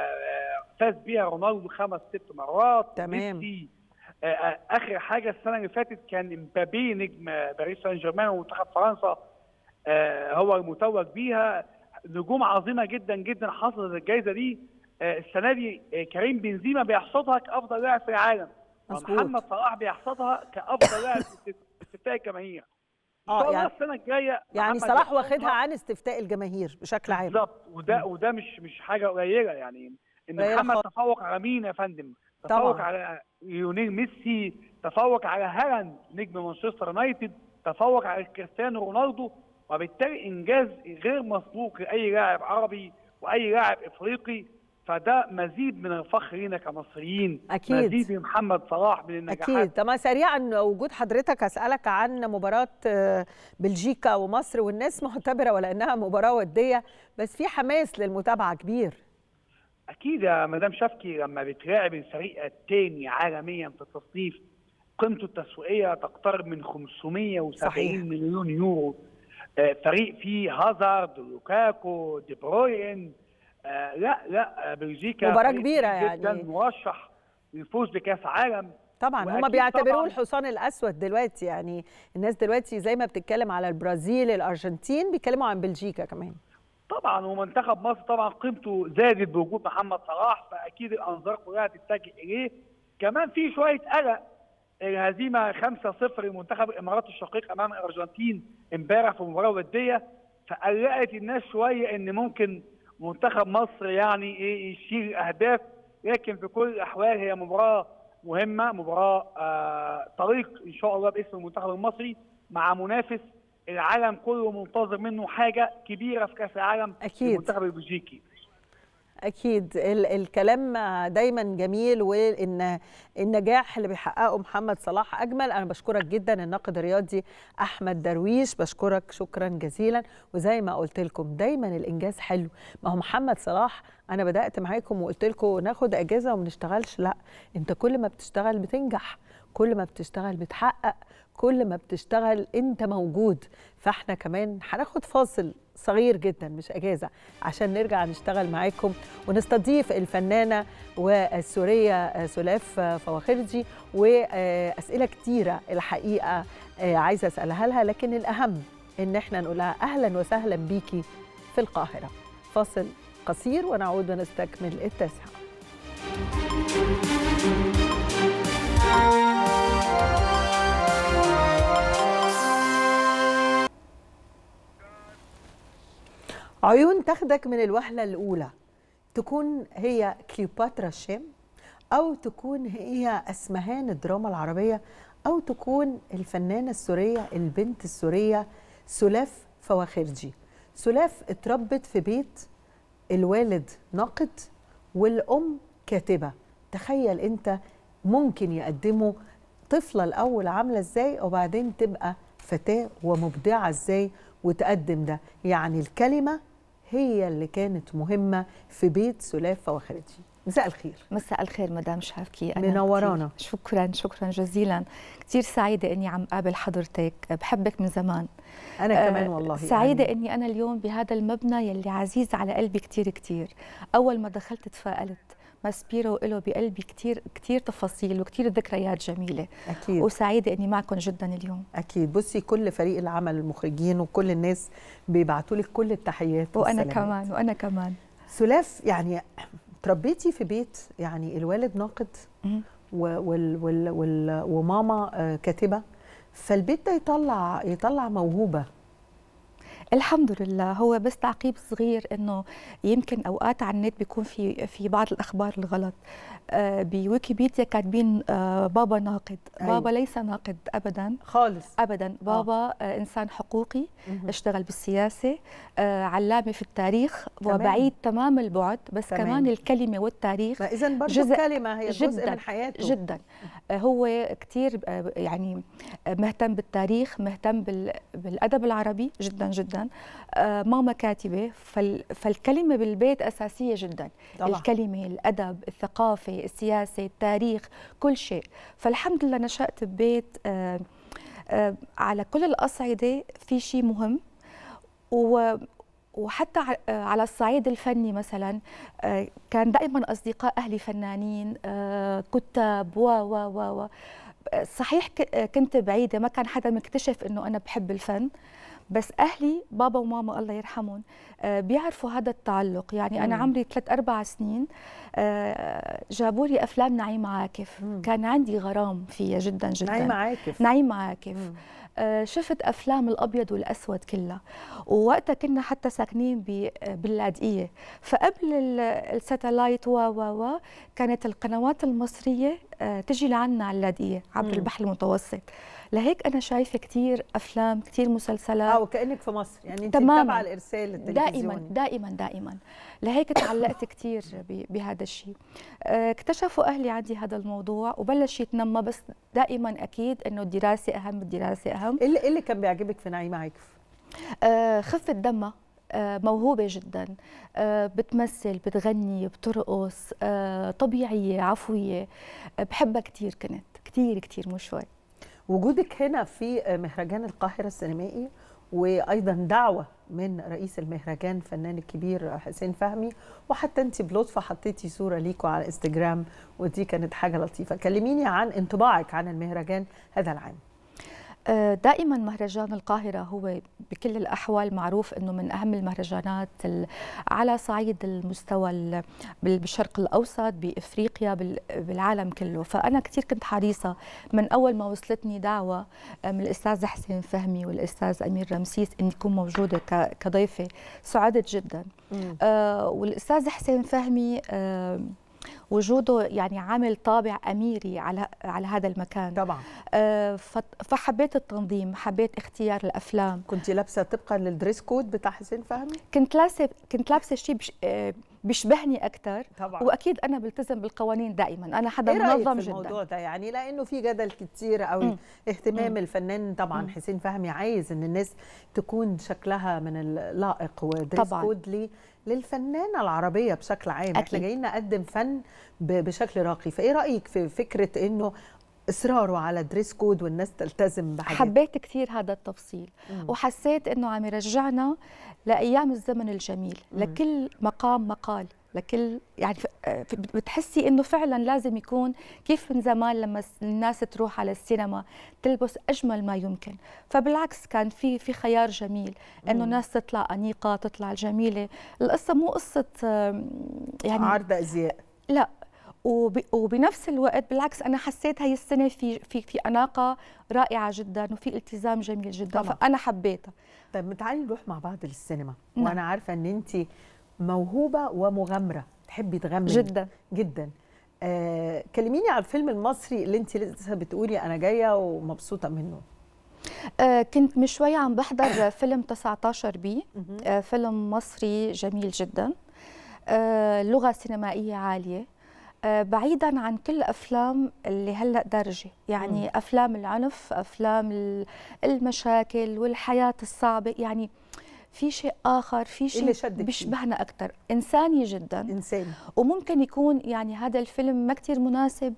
فاز بيها رونالدو خمس ست مرات. تمام. ميسي اخر حاجه السنه اللي فاتت كان امبابي نجم باريس سان جيرمان ومنتخب فرنسا هو المتوج بيها. نجوم عظيمه جدا جدا حصلت الجائزه دي. السنه دي كريم بنزيما بيحصدها كافضل لاعب في العالم، ومحمد صلاح بيحصدها كافضل لاعب في استفتاء الجماهير. اه يعني السنه الجايه يعني صلاح واخدها عن استفتاء الجماهير بشكل عام. بالظبط. وده وده مش مش حاجه قليله، يعني ان محمد خالص. تفوق على مين يا فندم؟ تفوق طبعا على ليونيل ميسي، تفوق على هالاند نجم مانشستر يونايتد، تفوق على كريستيانو رونالدو، وبالتالي انجاز غير مسبوق لاي لاعب عربي واي لاعب افريقي. فده مزيد من الفخر لينا كمصريين. أكيد. مزيد محمد صلاح من النجاحات. أكيد. طب سريعا وجود حضرتك هسألك عن مباراة بلجيكا ومصر، والناس معتبرة ولا أنها مباراة ودية، بس في حماس للمتابعة كبير. أكيد يا مدام شفكي، لما بتلاعب الفريق الثاني عالميا في التصنيف قيمته التسويقية تقترب من خمسمائة وسبعين مليون يورو، فريق فيه هازارد، لوكاكو، دي بروين، آه لا لا بلجيكا مباراة كبيرة يعني، جدا مرشح للفوز بكاس عالم. طبعا هم بيعتبروه الحصان الاسود دلوقتي، يعني الناس دلوقتي زي ما بتتكلم على البرازيل الارجنتين بيتكلموا عن بلجيكا كمان. طبعا ومنتخب مصر طبعا قيمته زادت بوجود محمد صلاح، فاكيد الانظار كلها تتجه اليه. كمان في شويه قلق، الهزيمه خمسة صفر لمنتخب الامارات الشقيق امام الارجنتين امبارح في مباراه وديه، فقلقت الناس شويه ان ممكن منتخب مصر يعني ايه يشيل اهداف. لكن في كل الاحوال هي مباراه مهمه، مباراه آه طريق ان شاء الله باسم المنتخب المصري مع منافس العالم كله منتظر منه حاجه كبيره في كاس العالم، اكيد المنتخب البلجيكي. أكيد ال الكلام دايما جميل، وإن النجاح اللي بيحققه محمد صلاح أجمل. أنا بشكرك جدا الناقد الرياضي أحمد درويش، بشكرك شكرا جزيلا. وزي ما قلت لكم دايما الإنجاز حلو. ما هو محمد صلاح أنا بدأت معاكم وقلت لكم ناخد أجازة وما نشتغلش، لا، أنت كل ما بتشتغل بتنجح، كل ما بتشتغل بتحقق، كل ما بتشتغل أنت موجود. فاحنا كمان هناخد فاصل صغير جدا مش أجازة عشان نرجع نشتغل معاكم ونستضيف الفنانة والسورية سلاف فواخرجي، وأسئلة كتيرة الحقيقة عايزة أسألها لها، لكن الأهم إن احنا نقولها أهلا وسهلا بيكي في القاهرة. فاصل قصير ونعود ونستكمل التاسعة. عيون تاخدك من الوهلة الأولى، تكون هي كليوباترا الشام، أو تكون هي أسمهان الدراما العربية، أو تكون الفنانة السورية البنت السورية سلاف فواخرجي. سلاف اتربت في بيت الوالد ناقد والأم كاتبة. تخيل أنت ممكن يقدموا طفلة الأول عاملة إزاي وبعدين تبقى فتاة ومبدعة إزاي وتقدم ده. يعني الكلمة هي اللي كانت مهمة في بيت سلاف فواخرجي. مساء الخير. مساء الخير مدام شافكي، أنا منورانا. شكرا شكرا جزيلا، كثير سعيدة إني عم قابل حضرتك، بحبك من زمان. أنا كمان والله سعيدة يعني. إني أنا اليوم بهذا المبنى يلي عزيز على قلبي كثير كثير. أول ما دخلت تفائلت، ماسبيرو له بقلبي كثير كثير تفاصيل وكثير ذكريات جميلة. أكيد. وسعيدة إني معكم جدا اليوم. أكيد. بصي كل فريق العمل المخرجين وكل الناس بيبعتوا لك كل التحيات وأنا والسلامات. كمان وأنا كمان. سلاف، يعني تربيتي في بيت يعني الوالد ناقد وال وال وال وماما كاتبة، فالبيت ده يطلع يطلع موهوبة. الحمد لله. هو بس تعقيب صغير انه يمكن اوقات على النت بيكون في في بعض الاخبار الغلط. آه بويكيبيديا كاتبين آه بابا ناقد. أيوة. بابا ليس ناقد ابدا خالص ابدا. بابا آه. آه انسان حقوقي، مه. اشتغل بالسياسه، آه علامه في التاريخ، تمام. وبعيد تمام البعد، بس تمام. كمان الكلمه والتاريخ اذا برضه جزء الكلمه هي جزء جداً من حياته جدا. آه هو كثير آه يعني مهتم بالتاريخ، مهتم بالادب العربي جدا جدا. آه ماما كاتبة، فال فالكلمة بالبيت أساسية جدا. طبعا. الكلمة، الأدب، الثقافة، السياسة، التاريخ، كل شيء. فالحمد لله نشأت ببيت آه آه على كل الأصعدة في شيء مهم، و وحتى على الصعيد الفني مثلا كان دائما أصدقاء أهلي فنانين، آه كتاب و و و صحيح كنت بعيدة، ما كان حدا مكتشف إنه أنا بحب الفن، بس أهلي بابا وماما الله يرحمهم بيعرفوا هذا التعلق. يعني مم. أنا عمري ثلاث أربع سنين جابوا لي أفلام نعيم عاكف. مم. كان عندي غرام فيها جدا جدا. نعيم عاكف نعيم عاكف. مم. شفت أفلام الأبيض والأسود كلها، ووقتها كنا حتى ساكنين باللاذقية، فقبل الساتلايت و و و كانت القنوات المصرية تجي لعنا على اللاذقية عبر مم. البحر المتوسط. لهيك أنا شايفة كثير أفلام، كثير مسلسلات. اه وكأنك في مصر، يعني أنت متابعة الإرسال التلفزيوني. دائما دائما دائما. لهيك تعلقت كثير بهذا الشيء. اكتشفوا أهلي عندي هذا الموضوع وبلش يتنمى، بس دائما أكيد إنه الدراسة أهم، الدراسة أهم. إيه اللي, اللي كان بيعجبك في نعيم عاكف؟ آه خفة دمها، آه موهوبة جدا، آه بتمثل، بتغني، بترقص، آه طبيعية، عفوية، آه بحبها كثير، كنت كثير كثير مو شوي. وجودك هنا في مهرجان القاهرة السينمائي، وأيضا دعوة من رئيس المهرجان الفنان الكبير حسين فهمي، وحتى أنت بلطفة حطيتي صورة ليكوا على انستجرام، ودي كانت حاجة لطيفة. كلميني عن انطباعك عن المهرجان هذا العام. دائما مهرجان القاهرة هو بكل الأحوال معروف أنه من أهم المهرجانات على صعيد المستوى بالشرق الأوسط، بإفريقيا، بالعالم كله. فأنا كثير كنت حريصة من أول ما وصلتني دعوة من الأستاذ حسين فهمي والأستاذ أمير رمسيس أني أكون موجودة كضيفة. سعدت جدا. آه والأستاذ حسين فهمي آه وجوده يعني عامل طابع أميري على على هذا المكان طبعا. آه فحبيت التنظيم، حبيت اختيار الأفلام. كنت لابسة طبقا للدريس كود بتاع حسين فهمي؟ كنت لابسة كنت لابسة شيء بش بيشبهني اكثر. طبعا. واكيد انا بلتزم بالقوانين دائما، انا حدا إيه منظم في جدا. الموضوع ده يعني لانه في جدل كتير قوي. م. اهتمام م. الفنان طبعا م. حسين فهمي عايز ان الناس تكون شكلها من اللائق ودريس كود للفنانه العربيه بشكل عام. أكيد. احنا جايين نقدم فن بشكل راقي، فايه رايك في فكره انه اصراره على دريس كود والناس تلتزم بحاجات؟ حبيت كثير هذا التفصيل. مم. وحسيت انه عم يرجعنا لايام الزمن الجميل. مم. لكل مقام مقال، لكل يعني بتحسي انه فعلا لازم يكون كيف من زمان لما الناس تروح على السينما تلبس اجمل ما يمكن. فبالعكس كان في في خيار جميل انه الناس تطلع انيقه، تطلع جميله. القصه مو قصه يعني عرض ازياء، لا. وبنفس الوقت بالعكس انا حسيت هاي السنه في في في اناقه رائعه جدا وفي التزام جميل جدا. طبعا. فانا حبيتها. طيب تعالي نروح مع بعض للسينما. نعم. وانا عارفه ان انت موهوبه ومغامره، تحبي تغامري جدا جدا. آه كلميني على الفيلم المصري اللي انت لسه بتقولي انا جايه ومبسوطه منه. آه كنت من شويه عم بحضر فيلم تسعة عشر بي، آه فيلم مصري جميل جدا، آه لغه سينمائيه عاليه، آه بعيدا عن كل الافلام اللي هلا دارجه، يعني م. افلام العنف، افلام المشاكل والحياه الصعبه، يعني في شيء اخر، في شيء بيشبهنا اكثر، انساني جدا. انساني. وممكن يكون يعني هذا الفيلم ما كثير مناسب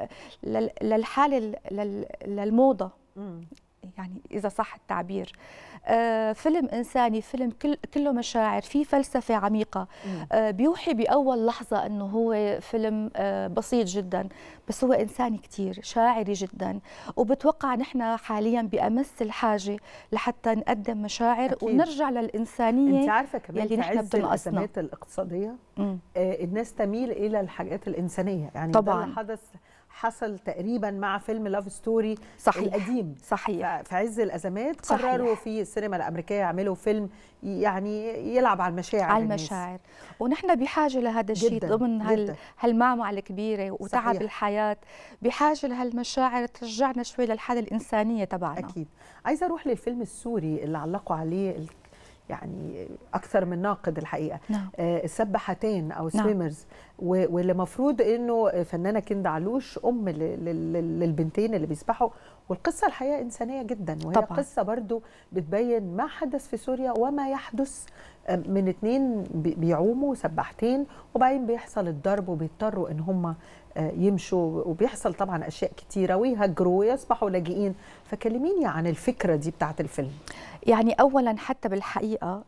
للحاله للموضه، م. يعني اذا صح التعبير. آه فيلم انساني، فيلم كل كله مشاعر، في فلسفه عميقه، آه بيوحي باول لحظه انه هو فيلم آه بسيط جدا، بس هو انساني كثير، شاعري جدا. وبتوقع نحن حاليا بامس الحاجه لحتى نقدم مشاعر. أكيد. ونرجع للانسانيه. انت عارفه كمان في عز الازمات الاقتصاديه آه الناس تميل الى الحاجات الانسانيه، يعني طبعا. ده اللي حدث حصل تقريبا مع فيلم لاف ستوري. صحيح. القديم. صحيح. في عز الازمات صحيح. قرروا في السينما الامريكيه يعملوا فيلم يعني يلعب على المشاعر، على المشاعر، ونحن بحاجه لهذا الشيء ضمن هال هالمعمعه الكبيره وتعب صحيح. الحياه، بحاجه لهالمشاعر ترجعنا شوي للحاله الانسانيه تبعنا. اكيد. عايزه اروح للفيلم السوري اللي علقوا عليه يعني اكثر من ناقد الحقيقه. نعم. آه السباحتين او سويمرز. نعم. واللي المفروض انه فنانه كندا علوش ام للبنتين اللي بيسبحوا، والقصه الحقيقه انسانيه جدا، وهي طبعا. قصه برضو بتبين ما حدث في سوريا وما يحدث من اتنين بيعوموا سباحتين وبعدين بيحصل الضرب وبيضطروا ان هم يمشوا، وبيحصل طبعا اشياء كتيره ويهجروا ويصبحوا لاجئين. فكلميني عن الفكره دي بتاعت الفيلم. يعني اولا حتى بالحقيقه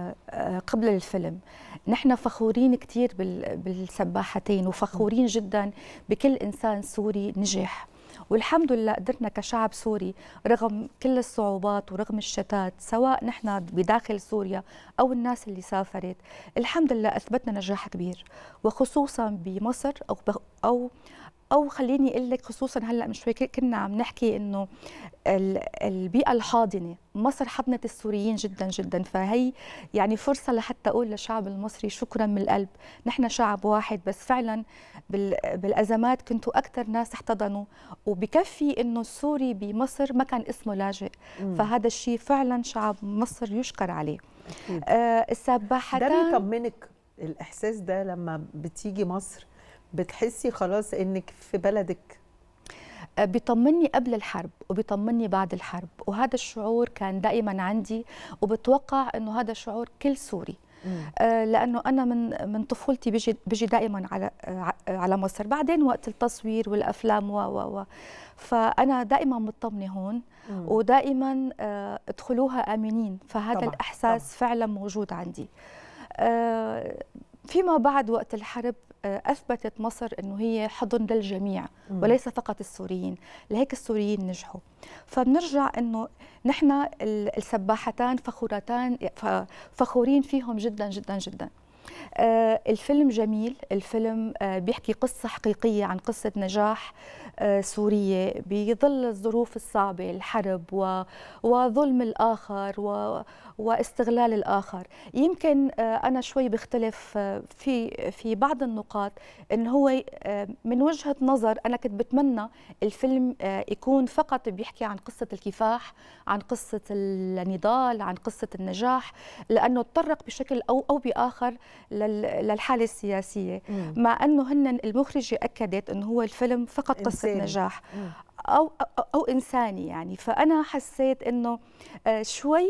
قبل الفيلم نحن فخورين كثير بالسباحتين، وفخورين جدا بكل انسان سوري نجح، والحمد لله قدرنا كشعب سوري رغم كل الصعوبات ورغم الشتات، سواء نحن بداخل سوريا او الناس اللي سافرت، الحمد لله اثبتنا نجاح كبير، وخصوصا بمصر او او او خليني اقول لك خصوصا هلا من شوي كنا عم نحكي انه البيئه الحاضنه، مصر حضنت السوريين جدا جدا، فهي يعني فرصه لحتى اقول للشعب المصري شكرا من القلب، نحن شعب واحد، بس فعلا بالازمات كنتوا اكثر ناس احتضنوا، وبكفي انه السوري بمصر ما كان اسمه لاجئ، مم. فهذا الشيء فعلا شعب مصر يشكر عليه. أكيد. آه السباحتان ده بيطمنك الاحساس ده لما بتيجي مصر بتحسي خلاص انك في بلدك؟ بيطمني قبل الحرب وبيطمني بعد الحرب، وهذا الشعور كان دائما عندي، وبتوقع انه هذا شعور كل سوري. آه لانه انا من من طفولتي بيجي بيجي دائما على آه على مصر، بعدين وقت التصوير والافلام و و و فانا دائما مطمنه هون، مم. ودائما آه ادخلوها امنين، فهذا طبعًا. الاحساس طبعًا. فعلا موجود عندي. آه فيما بعد وقت الحرب أثبتت مصر أنه هي حضن للجميع وليس فقط السوريين، لهيك السوريين نجحوا. فبنرجع أنه نحن السباحتان فخورتان فخورين فيهم جدا جدا جدا. آه الفيلم جميل، الفيلم آه بيحكي قصة حقيقية عن قصة نجاح آه سورية بظل الظروف الصعبة، الحرب و... وظلم الآخر و... واستغلال الآخر. يمكن آه أنا شوي بختلف آه في في بعض النقاط، إن هو آه من وجهة نظر أنا كنت بتمنى الفيلم آه يكون فقط بيحكي عن قصة الكفاح، عن قصة النضال، عن قصة النجاح، لأنه تطرق بشكل أو أو بآخر للحاله السياسيه، مم. مع انه هن المخرجه اكدت انه هو الفيلم فقط قصه إنساني. نجاح أو, أو او انساني يعني. فانا حسيت انه شوي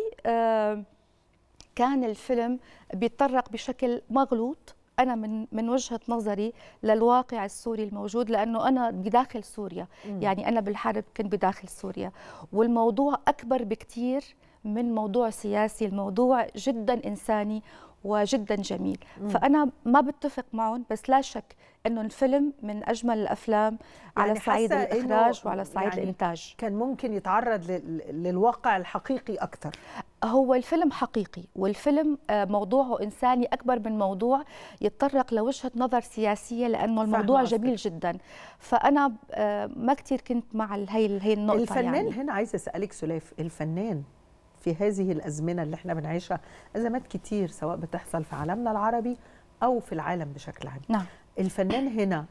كان الفيلم بيتطرق بشكل مغلوط أنا من من وجهة نظري للواقع السوري الموجود، لأنه أنا بداخل سوريا، مم. يعني أنا بالحرب كنت بداخل سوريا، والموضوع أكبر بكتير من موضوع سياسي، الموضوع جدا إنساني وجدا جميل. مم. فأنا ما بتفق معهم، بس لا شك أنه الفيلم من أجمل الأفلام يعني على صعيد الإخراج وعلى صعيد يعني الإنتاج. كان ممكن يتعرض للواقع الحقيقي أكتر. هو الفيلم حقيقي، والفيلم موضوعه إنساني أكبر من موضوع يتطرق لوجهة نظر سياسية، لأنه الموضوع جميل جدا. فأنا ما كتير كنت مع هي هي النقطة. الفنان يعني هنا عايزة أسألك سلاف، الفنان في هذه الأزمنة اللي احنا بنعيشها، أزمات كتير سواء بتحصل في عالمنا العربي أو في العالم بشكل عام، نعم. الفنان هنا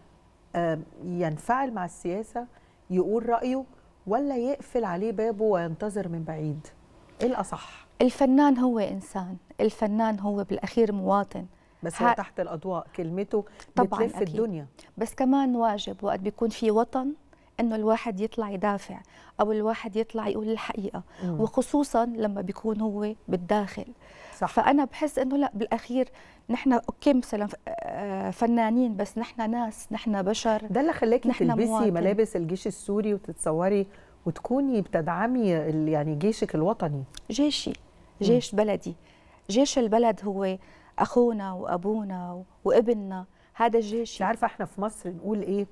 ينفعل مع السياسة، يقول رأيه، ولا يقفل عليه بابه وينتظر من بعيد؟ ايه الأصح؟ الفنان هو إنسان، الفنان هو بالأخير مواطن، بس هو تحت الأضواء كلمته بتلف أكيد. الدنيا. بس كمان واجب وقت بيكون في وطن إنه الواحد يطلع يدافع، أو الواحد يطلع يقول الحقيقة، مم. وخصوصا لما بيكون هو بالداخل. صح. فأنا بحس إنه لا، بالأخير نحن أوكي مثلا فنانين، بس نحن ناس، نحن بشر. ده اللي خلاكي تلبسي مواطن. ملابس الجيش السوري وتتصوري وتكوني بتدعمي يعني جيشك الوطني. جيشي جيش م. بلدي، جيش البلد هو أخونا وأبونا وابننا، هذا جيشي. مش عارفة احنا في مصر نقول ايه،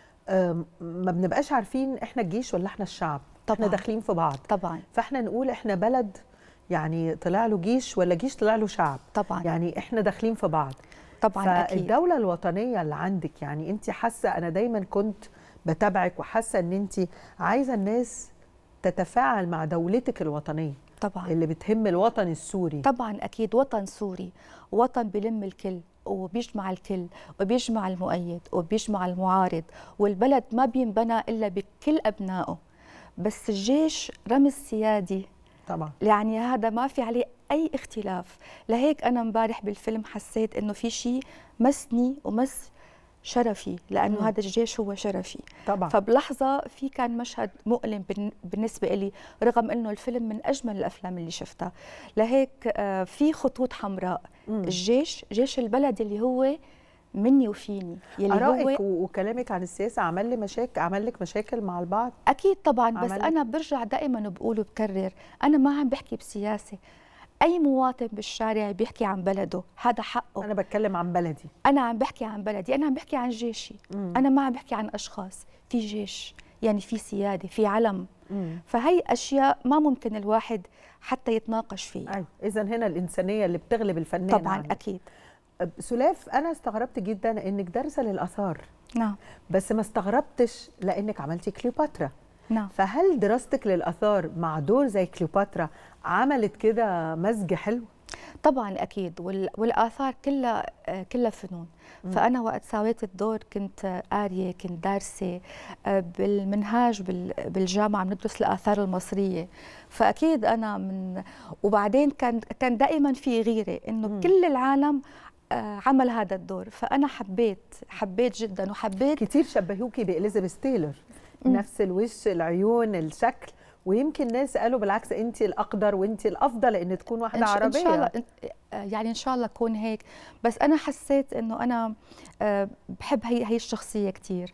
ما بنبقاش عارفين احنا الجيش ولا احنا الشعب. طبعا. احنا داخلين في بعض طبعا. فاحنا نقول احنا بلد يعني طلع له جيش، ولا جيش طلع له شعب. طبعا. يعني احنا داخلين في بعض طبعا. فالدولة أكيد. الوطنية اللي عندك، يعني انت حاسة، انا دايما كنت بتابعك وحاسة ان انت عايزة الناس تتفاعل مع دولتك الوطنية طبعا، اللي بتهم الوطن السوري. طبعا اكيد، وطن سوري، وطن بيلم الكل وبيجمع الكل وبيجمع المؤيد وبيجمع المعارض، والبلد ما بينبنى الا بكل ابنائه. بس الجيش رمز سيادي طبعا، يعني هذا ما في عليه اي اختلاف. لهيك انا امبارح بالفيلم حسيت انه في شيء مسني ومس شرفي، لانه مم. هذا الجيش هو شرفي طبعا. فبلحظه في كان مشهد مؤلم بالنسبه لي، رغم انه الفيلم من اجمل الافلام اللي شفتها. لهيك في خطوط حمراء. مم. الجيش جيش البلد اللي هو مني وفيني، يلي آرائك هو وكلامك عن السياسه عمل لي مشاكل، عمل لك مشاكل مع البعض؟ اكيد طبعا، بس انا برجع دائما بقول وبكرر، انا ما عم بحكي بسياسه. أي مواطن بالشارع بيحكي عن بلده، هذا حقه. أنا بتكلم عن بلدي، أنا عم بحكي عن بلدي، أنا عم بحكي عن جيشي. مم. أنا ما عم بحكي عن أشخاص، في جيش يعني في سيادة، في علم. مم. فهي أشياء ما ممكن الواحد حتى يتناقش فيها. أيوة. إذا هنا الإنسانية اللي بتغلب الفنان. طبعا عنه. أكيد. سلاف، أنا استغربت جدا إنك دارسة للآثار. نعم. بس ما استغربتش لأنك عملتي كليوباترا. نعم. فهل دراستك للآثار مع دور زي كليوباترا عملت كده مزج حلو؟ طبعا أكيد، والآثار كلها كلها فنون. م. فأنا وقت سويت الدور كنت قارية، كنت دارسة بالمنهاج بالجامعة بندرس الآثار المصرية، فأكيد أنا من وبعدين كان كان دائما في غيرة إنه م. كل العالم عمل هذا الدور، فأنا حبيت حبيت جدا وحبيت. كتير شبهوكي بإليزابيث تايلور، نفس الوش، العيون، الشكل، ويمكن ناس قالوا بالعكس انت الاقدر وانت الافضل ان تكون واحده إن عربيه. ان شاء الله يعني ان شاء الله اكون هيك، بس انا حسيت انه انا بحب هي هي الشخصيه كثير،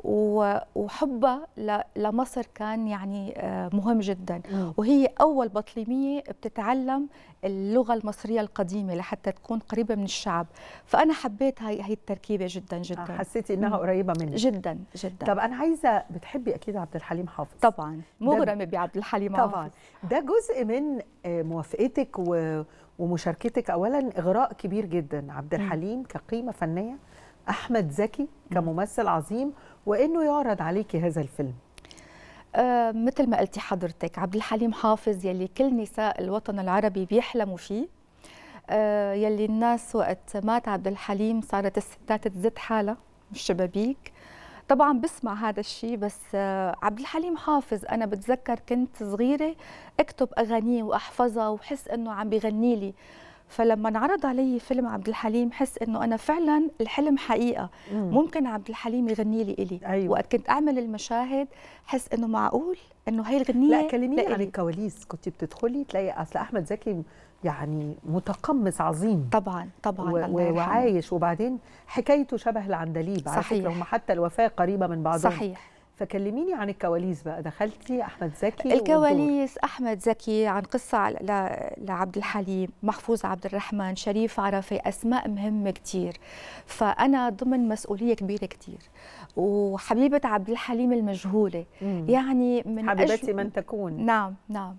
وحبها لمصر كان يعني مهم جدا. م. وهي اول بطليميه بتتعلم اللغه المصريه القديمه لحتى تكون قريبه من الشعب، فانا حبيت هاي هي التركيبه جدا جدا. حسيتي انها م. قريبه منك جدا جدا. طب انا عايزه، بتحبي اكيد عبد الحليم حافظ؟ طبعا، مغرمه بعبد الحليم حافظ. طبعا ده جزء من موافقتك ومشاركتك. اولا اغراء كبير جدا عبد الحليم م. كقيمه فنيه، احمد زكي كممثل عظيم، وانه يعرض عليكي هذا الفيلم. آه مثل ما قلتي حضرتك، عبد الحليم حافظ يلي كل نساء الوطن العربي بيحلموا فيه، آه يلي الناس وقت مات عبد الحليم صارت الستات تزت حالها مش شبابيك. طبعا بسمع هذا الشيء، بس آه عبد الحليم حافظ انا بتذكر كنت صغيره اكتب اغانيه واحفظها وحس انه عم بيغني لي، فلما انعرض علي فيلم عبد الحليم حس انه انا فعلا الحلم حقيقه. مم. ممكن عبد الحليم يغني لي الي. أيوة. وقت كنت اعمل المشاهد حس انه معقول انه هي الغنيه. لا كلميني عن الكواليس. كنت بتدخلي تلاقي اصل احمد زكي يعني متقمص عظيم طبعا طبعا و وعايش، وبعدين حكايته شبه العندليب. صحيح. هم حتى الوفاه قريبه من بعضهم. صحيح. فكلميني عن الكواليس بقى. دخلتي احمد زكي الكواليس والدور. احمد زكي عن قصه لعبد الحليم، محفوظ عبد الرحمن، شريف عرفة، اسماء مهمه كثير. فانا ضمن مسؤوليه كبيره كثير، وحبيبه عبد الحليم المجهوله. مم. يعني من حبيبتي من تكون. نعم نعم.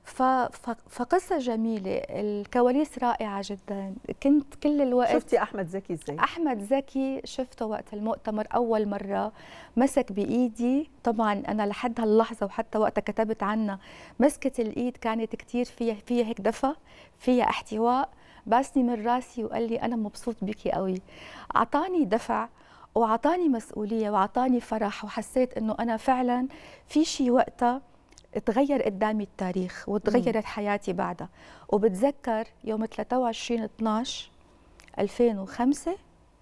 فقصة جميلة، الكواليس رائعة جدا. كنت كل الوقت. شفتي أحمد زكي إزاي؟ أحمد زكي شفته وقت المؤتمر أول مرة، مسك بإيدي. طبعا أنا لحد هاللحظة وحتى وقت كتبت عنها مسكة الإيد كانت كتير فيها فيها هيك دفى، فيها احتواء، باسني من راسي وقال لي أنا مبسوط بيكي قوي. أعطاني دفع وأعطاني مسؤولية وأعطاني فرح، وحسيت إنه أنا فعلا في شيء وقتها تغير قدامي التاريخ وتغيرت حياتي بعدها. وبتذكر يوم ثلاثة وعشرين اثنعش ألفين وخمسة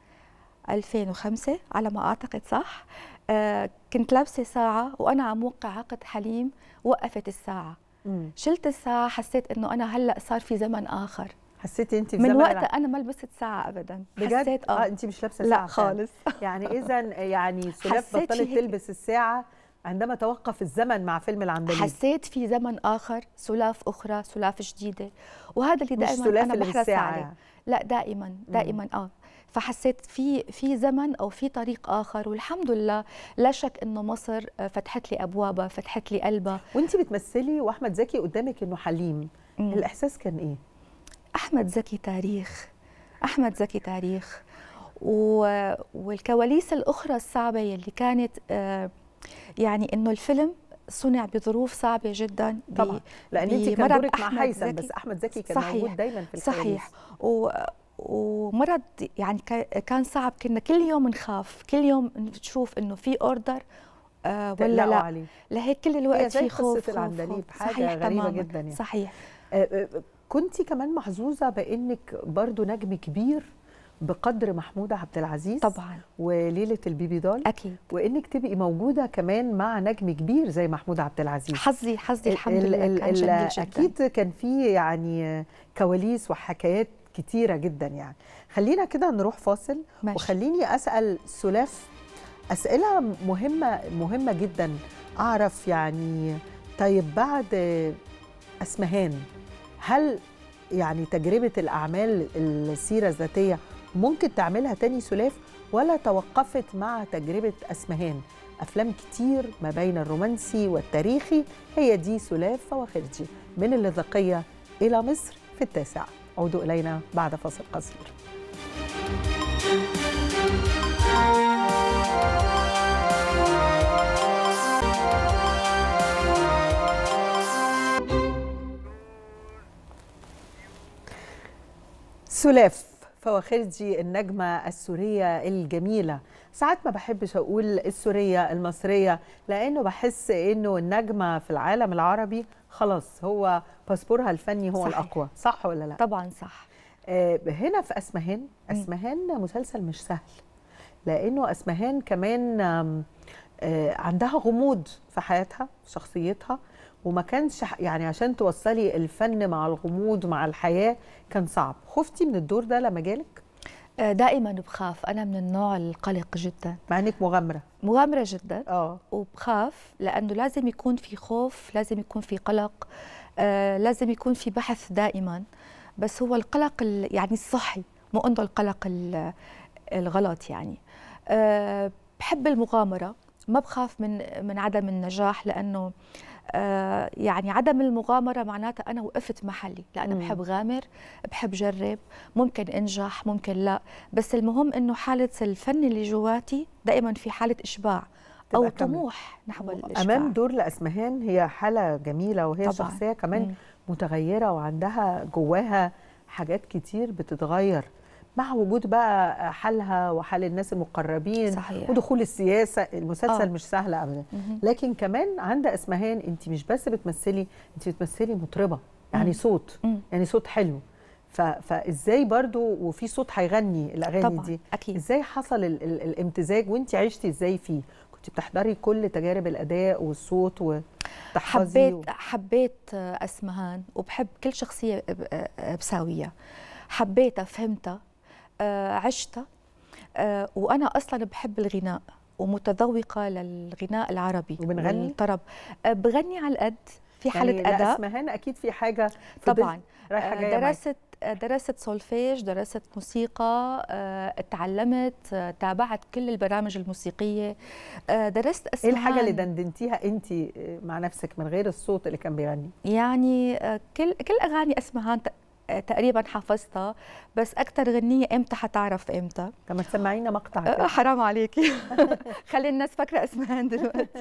ألفين وخمسة على ما أعتقد صح. آه كنت لابسة ساعة وأنا عم وقع عقد حليم، وقفت الساعة. مم. شلت الساعة، حسيت إنه أنا هلأ صار في زمن آخر. حسيتي انت في من زمن وقتها انا ما لبست ساعه ابدا. بجد؟ حسيت اه, آه انت مش لابسه ساعه لا خالص. يعني اذا يعني سلاف بطلت تلبس الساعه عندما توقف الزمن مع فيلم العندليب. حسيت في زمن اخر، سلاف اخرى، سلاف جديده، وهذا اللي دائما انا بحرص عليه. يعني. لا دائما دائما مم. اه فحسيت في في زمن او في طريق اخر، والحمد لله لا شك انه مصر فتحت لي ابوابها، فتحت لي قلبها. وانت بتمثلي واحمد زكي قدامك انه حليم، مم. الاحساس كان ايه؟ احمد زكي تاريخ، احمد زكي تاريخ. و... والكواليس الاخرى الصعبه اللي كانت آه يعني انه الفيلم صنع بظروف صعبه جدا. طبعا لان انت كان دورك مع هيثم، بس احمد زكي كان صحيح. موجود دايما في الكواليس. صحيح. و... ومرض يعني كان صعب، كنا كل يوم نخاف، كل يوم نشوف انه في اوردر آه ولا لا عليه. لهيك كل الوقت في خوف. قصه العندليب حاجه غريبه تماماً. جدا يعني. صحيح. آه آه كنتي كمان محظوظه بانك برضو نجم كبير بقدر محمود عبد العزيز طبعا، وليله البيبي دول اكيد، وانك تبقي موجوده كمان مع نجم كبير زي محمود عبد العزيز. حظي حظي الحمد لله كان جميل جدا. اكيد كان في يعني كواليس وحكايات كتيره جدا يعني. خلينا كده نروح فاصل. ماشي. وخليني اسال سلاف اسئله مهمه مهمه جدا اعرف يعني. طيب بعد اسمهان، هل يعني تجربه الاعمال السيره الذاتيه ممكن تعملها تاني سلاف، ولا توقفت مع تجربه اسمهان؟ افلام كتير ما بين الرومانسي والتاريخي، هي دي سلاف فواخرجي من اللاذقيه الى مصر في التاسع. عودوا الينا بعد فاصل قصير. سلاف فواخرجي النجمة السورية الجميلة. ساعات ما بحبش أقول السورية المصرية، لأنه بحس إنه النجمة في العالم العربي خلاص هو باسبورها الفني هو صحيح. الأقوى. صح ولا لا؟ طبعا صح. آه هنا في أسمهان، أسمهان مسلسل مش سهل، لأنه أسمهان كمان آه عندها غموض في حياتها، في شخصيتها، وما كانش يعني عشان توصلي الفن مع الغموض مع الحياة كان صعب. خفتي من الدور ده لما جالك؟ دائما بخاف، أنا من النوع القلق جدا. مع إنك مغامرة مغامرة جدا. اه وبخاف لأنه لازم يكون في خوف، لازم يكون في قلق، آه لازم يكون في بحث دائما. بس هو القلق يعني الصحي، مو انه القلق الغلط يعني. أه بحب المغامرة، ما بخاف من من عدم النجاح، لأنه أه يعني عدم المغامرة معناتها أنا وقفت محلي، لأنه مم. بحب غامر، بحب جرب، ممكن أنجح ممكن لا، بس المهم إنه حالة الفن اللي جواتي دائما في حالة إشباع أو طموح نحو الإشباع. أمام دور لأسمهان هي حالة جميلة، وهي طبعًا. شخصية كمان مم. متغيرة وعندها جواها حاجات كتير بتتغير مع وجود بقى حالها وحال الناس المقربين. صحيح. ودخول السياسة. المسلسل آه. مش سهل أبدا. لكن كمان عند أسمهان أنت مش بس بتمثلي، أنت بتمثلي مطربة، يعني مم. صوت مم. يعني صوت حلو. فازاي برضو وفي صوت هيغني الاغاني طبعا دي أكيد. ازاي حصل ال ال الامتزاج وانت عشتي ازاي فيه؟ كنت بتحضري كل تجارب الاداء والصوت وتحفظي حبيت و... حبيت اسمهان وبحب كل شخصيه بساويها، حبيتها فهمتها عشتها، وانا اصلا بحب الغناء ومتذوقه للغناء العربي وبنغني والطرب. بغني على القد في حاله يعني اداء. اسمهان اكيد في حاجه طبعا درست درست سولفيج، درست موسيقى، اتعلمت، تابعت كل البرامج الموسيقيه، درست اسمهان. ايه الحاجه اللي دندنتيها انت مع نفسك من غير الصوت اللي كان بيغني؟ يعني كل كل اغاني اسمهان تقريبا حافظتها، بس اكثر غنيه امتى حتعرف امتى. طب ما تسمعينا مقطع كده. حرام عليكي خلي الناس فاكره اسمهان دلوقتي.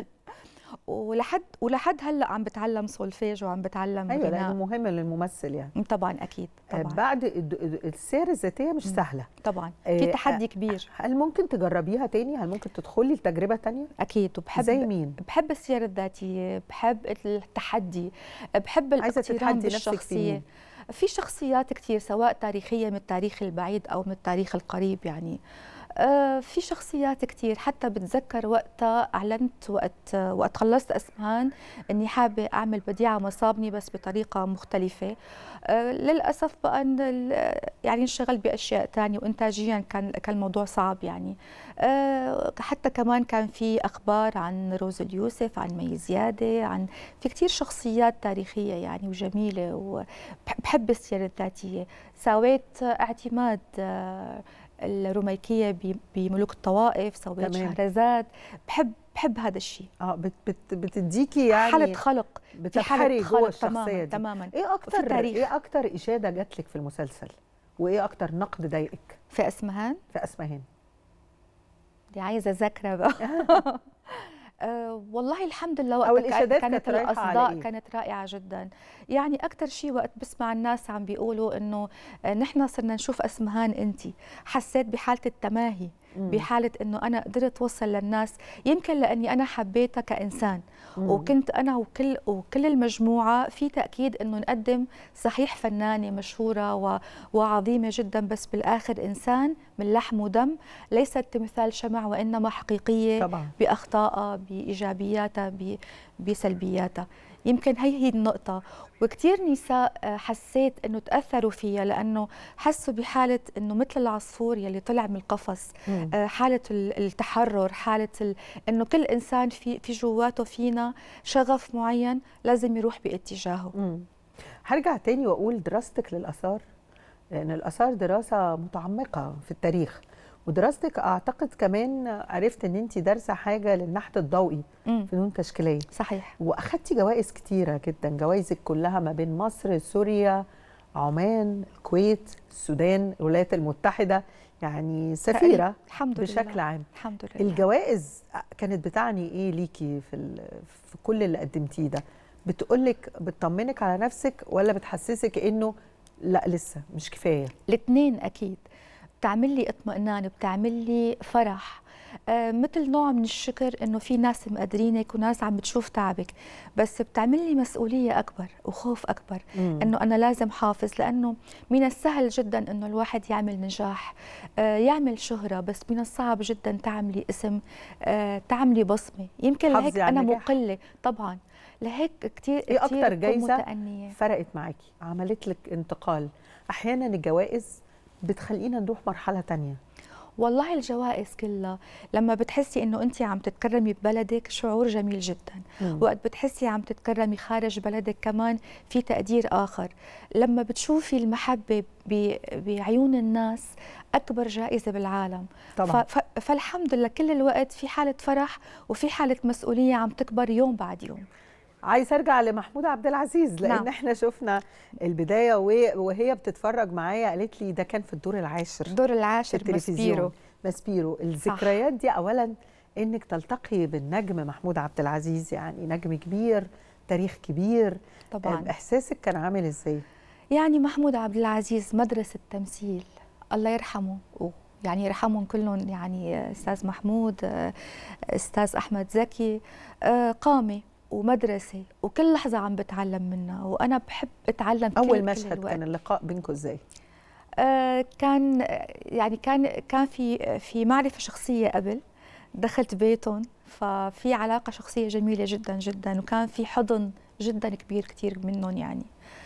ولحد ولحد هلا عم بتعلم سولفيج وعم بتعلم ايوه غناء. لانه مهم للممثل يعني. طبعا اكيد طبعا. بعد السير الذاتيه مش سهله طبعا، في تحدي كبير. هل ممكن تجربيها تاني؟ هل ممكن تدخلي لتجربه تانية؟ اكيد. وبحب زي مين؟ بحب السير الذاتيه، بحب التحدي، بحب الاقتران بالشخصيه. في شخصيات كثير سواء تاريخيه من التاريخ البعيد او من التاريخ القريب، يعني آه في شخصيات كثير. حتى بتذكر وقتها اعلنت وقت وقت خلصت اسمهان اني حابه اعمل بديعه مصابني بس بطريقه مختلفه. آه للاسف بقى يعني انشغلت باشياء ثانيه وانتاجيا كان كان الموضوع صعب يعني. آه حتى كمان كان في اخبار عن روز اليوسف، عن مي زياده، عن في كثير شخصيات تاريخيه يعني وجميله، وبحب السير الذاتيه. سويت اعتماد آه الروميكيه بملوك الطوائف، سويت شهرزاد. بحب بحب هذا الشيء. اه بت بت بتديكي يعني حاله خلق، بتبحري جوه الشخصيه دي. تماما. ايه اكتر ايه اكتر اشاده جات لك في المسلسل؟ وايه اكتر نقد ضايقك؟ في اسمهان؟ في اسمهان دي عايزه ذاكره بقى. أه والله الحمد لله وقت أو الإشادات كانت كانت الأصداء إيه؟ كانت رائعة جدا. يعني أكثر شيء وقت بسمع الناس عم بيقولوا إنه نحن صرنا نشوف اسمهان أنتِ، حسيت بحالة التماهي، مم. بحالة إنه أنا قدرت أوصل للناس، يمكن لأني أنا حبيتها كإنسان. مم. وكنت أنا وكل وكل المجموعة في تأكيد إنه نقدم صحيح فنانة مشهورة و... وعظيمة جدا، بس بالآخر إنسان من لحم ودم، ليست تمثال شمع وإنما حقيقية طبعا. بأخطائها، بإيجابياتها، بسلبياتها. يمكن هي هي النقطة. وكثير نساء حسيت انه تاثروا فيها لانه حسوا بحاله انه مثل العصفور يلي طلع من القفص، مم. حاله التحرر، حاله ال... انه كل انسان في في جواته فينا شغف معين لازم يروح باتجاهه. مم. هرجع تاني واقول دراستك للاثار، لان الاثار دراسه متعمقه في التاريخ، ودراستك اعتقد كمان عرفت ان انت دارسه حاجه للنحت الضوئي، فنون تشكيليه. صحيح. واخدتي جوائز كتيره جدا، جوائزك كلها ما بين مصر، سوريا، عمان، الكويت، السودان، الولايات المتحده، يعني سفيره الحمد بشكل لله. عام. الحمد لله. الجوائز كانت بتعني ايه ليكي في في كل اللي قدمتيه ده؟ بتقولك بتطمنك على نفسك ولا بتحسسك انه لا لسه مش كفايه؟ الاثنين اكيد. بتعمل لي اطمئنان، بتعمل لي فرح، آه مثل نوع من الشكر انه في ناس مقدرينك وناس عم بتشوف تعبك، بس بتعمل لي مسؤوليه اكبر وخوف اكبر. مم. انه انا لازم حافظ، لانه من السهل جدا انه الواحد يعمل نجاح، آه يعمل شهره، بس من الصعب جدا تعملي اسم، آه تعملي بصمه. يمكن لهيك انا مقله طبعا، لهيك كثير ايه اكتر جايزه متأنية. فرقت معاكي، عملت لك انتقال؟ احيانا الجوائز بتخلينا نروح مرحله تانية. والله الجوائز كلها لما بتحسي انه انت عم تتكرمي ببلدك شعور جميل جدا. مم. وقت بتحسي عم تتكرمي خارج بلدك كمان في تقدير اخر. لما بتشوفي المحبه بعيون الناس اكبر جائزه بالعالم طبعا. فالحمد لله كل الوقت في حاله فرح وفي حاله مسؤوليه عم تكبر يوم بعد يوم. عايز ارجع لمحمودة عبد العزيز، لان نعم. احنا شفنا البدايه وهي بتتفرج معايا قالت لي ده كان في الدور العاشر، الدور العاشر ماسبيرو. ماسبيرو الذكريات دي اولا انك تلتقي بالنجم محمود عبد العزيز، يعني نجم كبير، تاريخ كبير طبعا. احساسك كان عامل ازاي؟ يعني محمود عبد العزيز مدرسه تمثيل، الله يرحمه، يعني يرحمهم كلهم، يعني استاذ محمود، استاذ احمد زكي، قامه ومدرسة وكل لحظة عم بتعلم منها، وأنا بحب أتعلم كل أول مشهد كل كان اللقاء بينكم إزاي؟ آه كان يعني كان كان في في معرفه شخصيه قبل، دخلت بيتهم ففي علاقه شخصيه جميله جدا جدا، وكان في حضن جدا كبير كثير منهم يعني.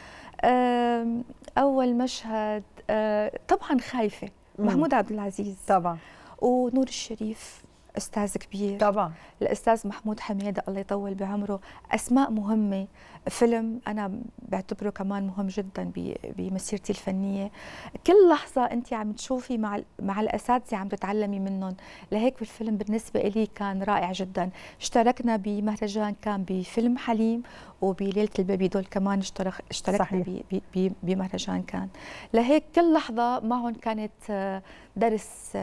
آه اول مشهد آه طبعا خايفه، محمود عبد العزيز طبعا، ونور الشريف استاذ كبير طبعا، الاستاذ محمود حميده الله يطول بعمره، اسماء مهمه. فيلم انا بعتبره كمان مهم جدا بمسيرتي الفنيه. كل لحظه انت عم تشوفي مع مع الاساتذه عم تتعلمي منهم، لهيك الفيلم بالنسبه لي كان رائع جدا. اشتركنا بمهرجان كان بفيلم حليم، وبليله البيبي دول كمان اشترك اشتركنا بمهرجان كان. لهيك كل لحظه معهم كانت درس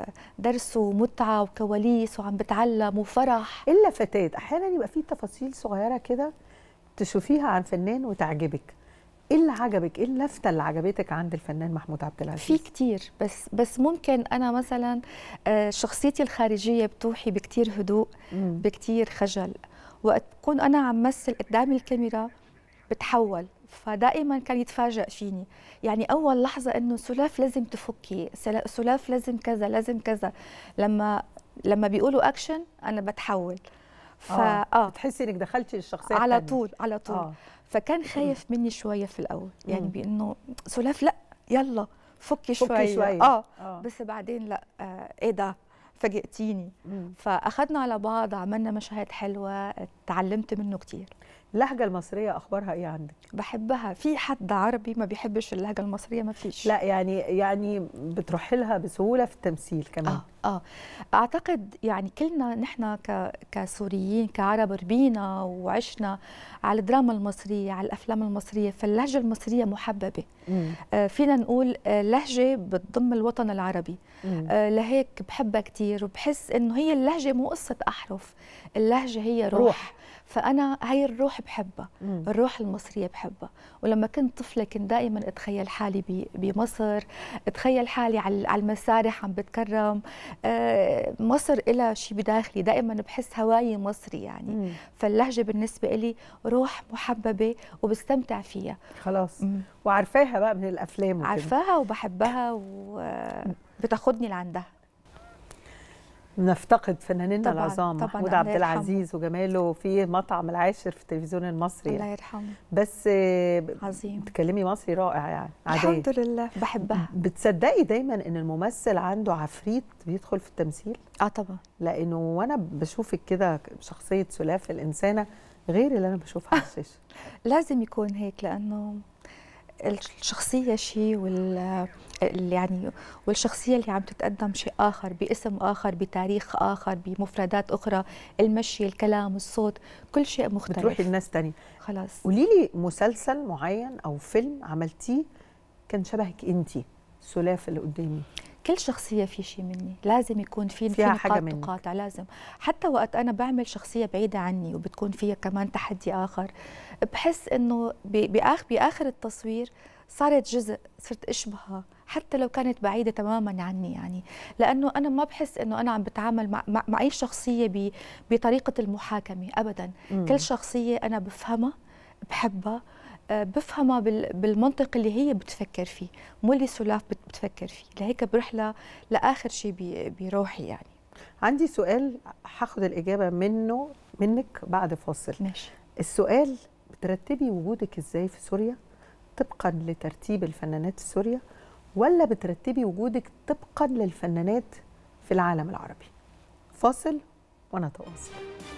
درس ومتعه وكواليس، وعم بتعلم وفرح. الا فتات احيانا يبقى في تفاصيل صغيره كده تشوفيها عن فنان وتعجبك. ايه اللي عجبك؟ ايه اللفته اللي عجبتك عند الفنان محمود عبد العزيز؟ في كتير، بس بس ممكن انا مثلا شخصيتي الخارجيه بتوحي بكتير هدوء، مم. بكتير خجل. وقت بكون انا عم مثل قدام الكاميرا بتحول، فدائما كان يتفاجئ فيني. يعني اول لحظه انه سلاف لازم تفكي، سلاف لازم كذا لازم كذا، لما لما بيقولوا اكشن انا بتحول. ف اه, آه. بتحسي انك دخلتي الشخصيه على التانية. طول على طول آه. فكان خايف مني شويه في الاول، يعني بانه سلاف لا يلا فكي شويه, شوية. آه. اه بس بعدين لا آه ايه ده فاجئتيني. فاخذنا على بعض، عملنا مشاهد حلوه، تعلمت منه كتير. اللهجه المصريه اخبارها ايه عندك؟ بحبها. في حد عربي ما بيحبش اللهجه المصريه؟ ما فيش. لا يعني يعني بتروحي لها بسهوله في التمثيل كمان. اه اه اعتقد يعني كلنا نحن كسوريين كعرب ربينا وعشنا على الدراما المصريه، على الافلام المصريه، فاللهجه المصريه محببه. آه فينا نقول آه لهجه بتضم الوطن العربي. آه لهيك بحبها كثير، وبحس انه هي اللهجه مو قصه احرف، اللهجه هي روح, روح. فأنا هاي الروح بحبها، مم. الروح المصرية بحبها. ولما كنت طفلة كنت دائما أتخيل حالي بمصر، أتخيل حالي على المسارح عم بتكرم. مصر إلها شيء بداخلي، دائما بحس هواي مصري يعني. مم. فاللهجة بالنسبة لي روح محببة وبستمتع فيها. خلاص. مم. وعارفاها بقى من الأفلام وكده. عارفاها وبحبها وبتاخدني لعندها. نفتقد فنانين العظام محمود عبد العزيز وجماله في مطعم العاشر في التلفزيون المصري. الله يرحمه. بس عظيم. بتكلمي مصري رائع يعني. الحمد لله بحبها. بتصدقي دايما ان الممثل عنده عفريت بيدخل في التمثيل؟ اه طبعا. لانه وانا بشوفك كده شخصيه سلاف الانسانه غير اللي انا بشوفها على الشاشه. لازم يكون هيك، لانه الشخصيه شيء وال يعني والشخصيه اللي عم تتقدم شيء اخر، باسم اخر، بتاريخ اخر، بمفردات اخرى، المشي، الكلام، الصوت، كل شيء مختلف. بتروحي لناس ثانيه. خلاص. قولي لي مسلسل معين او فيلم عملتيه كان شبهك انت، سلاف اللي قدامي. كل شخصية في شيء مني، لازم يكون في في نقاط تقاطع، لازم. حتى وقت أنا بعمل شخصية بعيدة عني وبتكون فيها كمان تحدي آخر، بحس إنه بآخر بآخر التصوير صارت جزء، صرت أشبهها حتى لو كانت بعيدة تماما عني يعني. لأنه أنا ما بحس إنه أنا عم بتعامل مع, مع, مع أي شخصية بطريقة المحاكمة أبدا. م. كل شخصية أنا بفهمها، بحبها، بفهمها بالمنطق اللي هي بتفكر فيه، مو اللي سلاف بتفكر فيه. لهيك بروح لاخر شيء بروحي يعني. عندي سؤال هاخد الاجابه منه منك بعد فاصل. ماشي. السؤال: بترتبي وجودك ازاي في سوريا طبقا لترتيب الفنانات السوريه، ولا بترتبي وجودك طبقا للفنانات في العالم العربي؟ فاصل ونتواصل.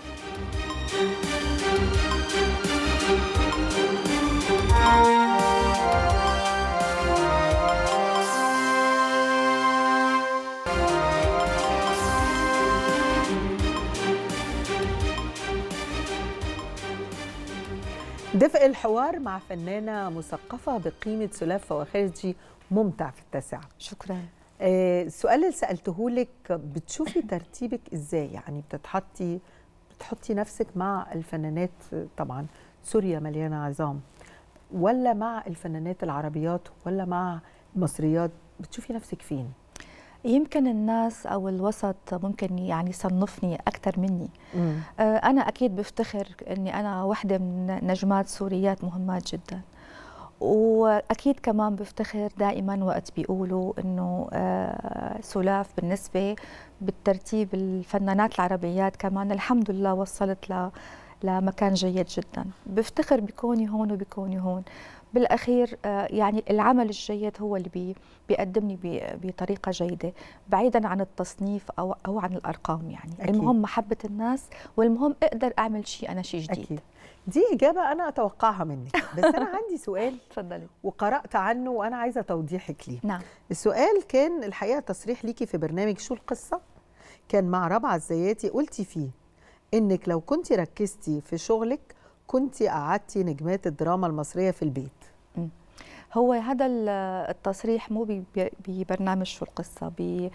دفء الحوار مع فنانة مثقفة بقيمة سلاف فواخرجي ممتع في التاسعة. شكرا. آه السؤال اللي سألته لك: بتشوفي ترتيبك ازاي؟ يعني بتتحطي بتحطي نفسك مع الفنانات، طبعا سوريا مليانة عظام، ولا مع الفنانات العربيات، ولا مع المصريات؟ بتشوفي نفسك فين؟ يمكن الناس أو الوسط ممكن يعني يصنفني أكثر مني. مم. أنا أكيد بفتخر أني أنا واحدة من نجمات سوريات مهمات جدا، واكيد كمان بفتخر دائما وقت بيقولوا انه آه سلاف بالنسبه بالترتيب الفنانات العربيات كمان الحمد لله وصلت ل لمكان جيد جدا. بفتخر بكوني هون وبكوني هون. بالاخير آه يعني العمل الجيد هو اللي بي بيقدمني بطريقه جيده بعيدا عن التصنيف او او عن الارقام. يعني أكيد. المهم محبه الناس، والمهم اقدر اعمل شيء انا شيء جديد. أكيد. دي إجابة أنا أتوقعها منك، بس أنا عندي سؤال اتفضلي. وقرأت عنه وأنا عايزة توضيحك ليه. نعم. السؤال كان الحقيقة تصريح ليكي في برنامج شو القصة، كان مع ربعة الزياتي، قلتي فيه إنك لو كنتي ركزتي في شغلك كنتي قعدتي نجمات الدراما المصرية في البيت. م. هو هذا التصريح مو ببرنامج شو القصة،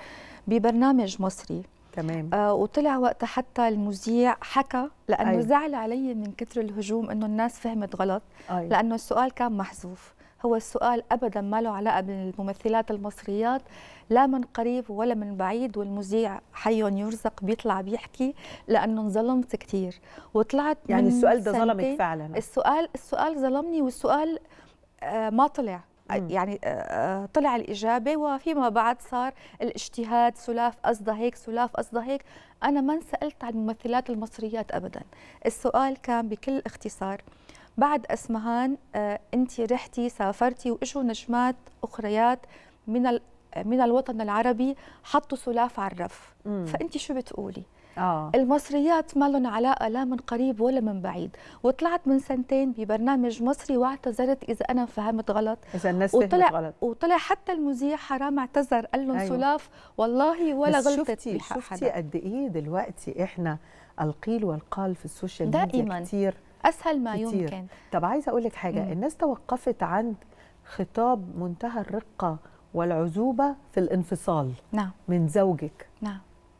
ببرنامج مصري. تمام. آه وطلع وقتها حتى المذيع حكى لانه أيوة. زعل علي من كثر الهجوم انه الناس فهمت غلط. أيوة. لانه السؤال كان محذوف. هو السؤال ابدا ما له علاقه بالممثلات المصريات لا من قريب ولا من بعيد، والمذيع حي يرزق بيطلع بيحكي لانه انظلمت كثير وطلعت يعني السؤال ده ظلمك فعلا؟ السؤال السؤال ظلمني، والسؤال آه ما طلع. مم. يعني آه طلع الإجابة وفيما بعد صار الاجتهاد، سلاف قصدها هيك، سلاف قصدها هيك. أنا ما انسألت عن الممثلات المصريات أبدا. السؤال كان بكل اختصار بعد أسمهان آه أنت رحتي سافرتي وإجوا نجمات أخريات من من الوطن العربي حطوا سلاف على الرف، فأنت شو بتقولي؟ آه. المصريات ما لهم علاقه لا من قريب ولا من بعيد، وطلعت من سنتين ببرنامج مصري واعتذرت اذا انا فهمت غلط، اذا الناس فهمت غلط، وطلع حتى المذيع حرام اعتذر قال لهم أيوة. سلاف والله ولا غلطت شفتي بحق شفتي حدا. قد ايه دلوقتي احنا القيل والقال في السوشيال ميديا دائما كتير، اسهل ما كتير. يمكن. طب عايزه اقول لك حاجه، مم. الناس توقفت عند خطاب منتهى الرقه والعذوبه في الانفصال. نعم. من زوجك. نعم.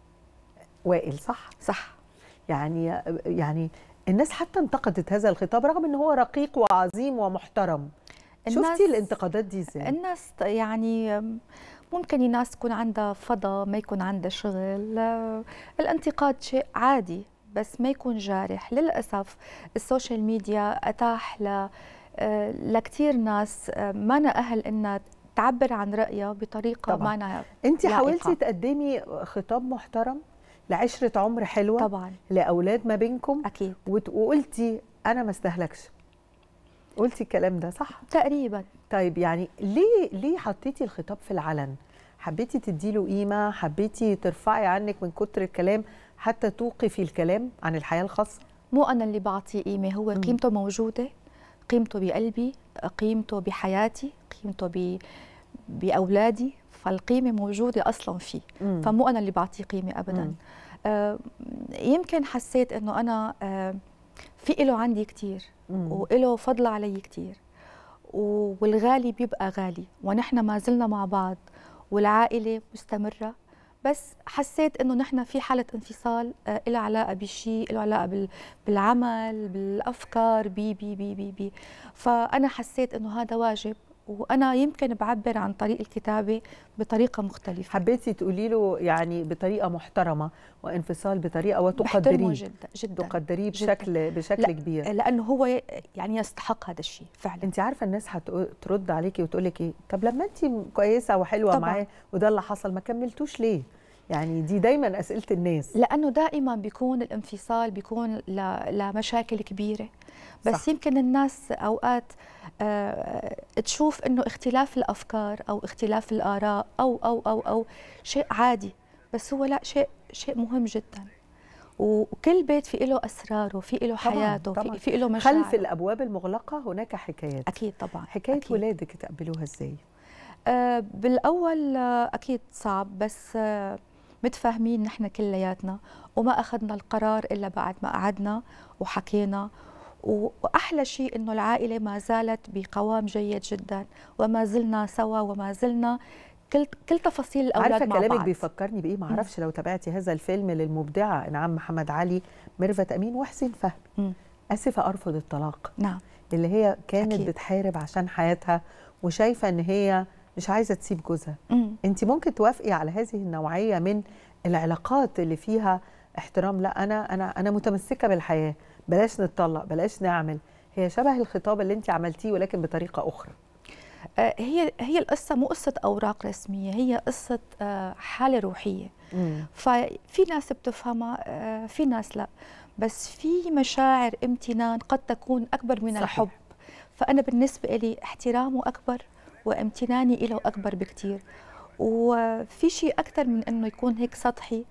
وائل، صح؟ صح. يعني يعني الناس حتى انتقدت هذا الخطاب رغم ان هو رقيق وعظيم ومحترم. شفتي الانتقادات دي ازاي؟ الناس يعني ممكن الناس تكون عندها فضا، ما يكون عندها شغل. الانتقاد شيء عادي بس ما يكون جارح. للاسف السوشيال ميديا اتاح ل لكثير ناس ما أنا اهل انها تعبر عن رأيها بطريقه ما أنا. انت حاولتي تقدمي خطاب محترم لعشرة عمر حلوة طبعا لأولاد ما بينكم. أكيد. وقلتي أنا ما استهلكش، قلتي الكلام ده صح؟ تقريبا. طيب يعني ليه ليه حطيتي الخطاب في العلن؟ حبيتي تديله قيمة؟ حبيتي ترفعي عنك من كتر الكلام حتى توقفي الكلام عن الحياة الخاصة؟ مو أنا اللي بعطيه قيمة، هو قيمته موجودة، قيمته بقلبي، قيمته بحياتي، قيمته ب... بأولادي، فالقيمة موجودة أصلا فيه. مم. فمو أنا اللي بعطيه قيمة أبدا. آه يمكن حسيت أنه أنا آه في إله عندي كتير وإله فضل علي كتير، والغالي بيبقى غالي ونحن ما زلنا مع بعض والعائلة مستمرة، بس حسيت أنه نحن في حالة انفصال آه إلها علاقة بشيء، إله علاقة بالعمل، بالأفكار، بي بي بي بي بي فأنا حسيت أنه هذا واجب، وأنا يمكن بعبر عن طريق الكتابة بطريقة مختلفة. حبيتي تقولي له يعني بطريقة محترمة وانفصال بطريقة وتقدريه جدا جدا تقدريه بشكل بشكل لا كبير، لأنه هو يعني يستحق هذا الشيء فعلا. أنت عارفة الناس هترد عليكي وتقول لك إيه؟ طب لما أنت كويسة وحلوة معاه وده اللي حصل ما كملتوش ليه؟ يعني دي دايما أسئلة الناس، لأنه دائما بيكون الانفصال بيكون لمشاكل كبيرة، بس صح. يمكن الناس أوقات آه تشوف إنه اختلاف الأفكار أو اختلاف الآراء أو أو أو أو شيء عادي، بس هو لا، شيء شيء مهم جدا، وكل بيت في له أسراره، في له حياته، طبعاً. في, في له مشاعر. خلف الأبواب المغلقة هناك حكايات. أكيد طبعا. حكاية أكيد. ولادك تقبلوها إزاي؟ آه بالأول آه أكيد صعب، بس آه متفاهمين نحن كلياتنا، وما أخذنا القرار إلا بعد ما قعدنا وحكينا، وأحلى شيء إنه العائلة ما زالت بقوام جيد جدا، وما زلنا سوا، وما زلنا كل كل تفاصيل الأولاد مع بعض. عارفة كلامك بيفكرني بإيه؟ ما أعرفش لو تابعتي هذا الفيلم للمبدعة إنعام محمد علي، ميرفت أمين وحسين فهمي، آسفة أرفض الطلاق. نعم. اللي هي كانت أكيد. بتحارب عشان حياتها وشايفة إن هي مش عايزة تسيب جوزها. أنت ممكن توافقي على هذه النوعية من العلاقات اللي فيها احترام؟ لا، أنا أنا أنا متمسكة بالحياة، بلاش نتطلق، بلاش نعمل. هي شبه الخطاب اللي انت عملتيه ولكن بطريقه اخرى. هي هي القصه مو قصه اوراق رسميه، هي قصه حاله روحيه. مم. ففي ناس بتفهمها، في ناس لا، بس في مشاعر امتنان قد تكون اكبر من صحيح. الحب. فانا بالنسبه لي احترامه اكبر وامتناني له اكبر بكثير. وفي شيء اكثر من انه يكون هيك سطحي.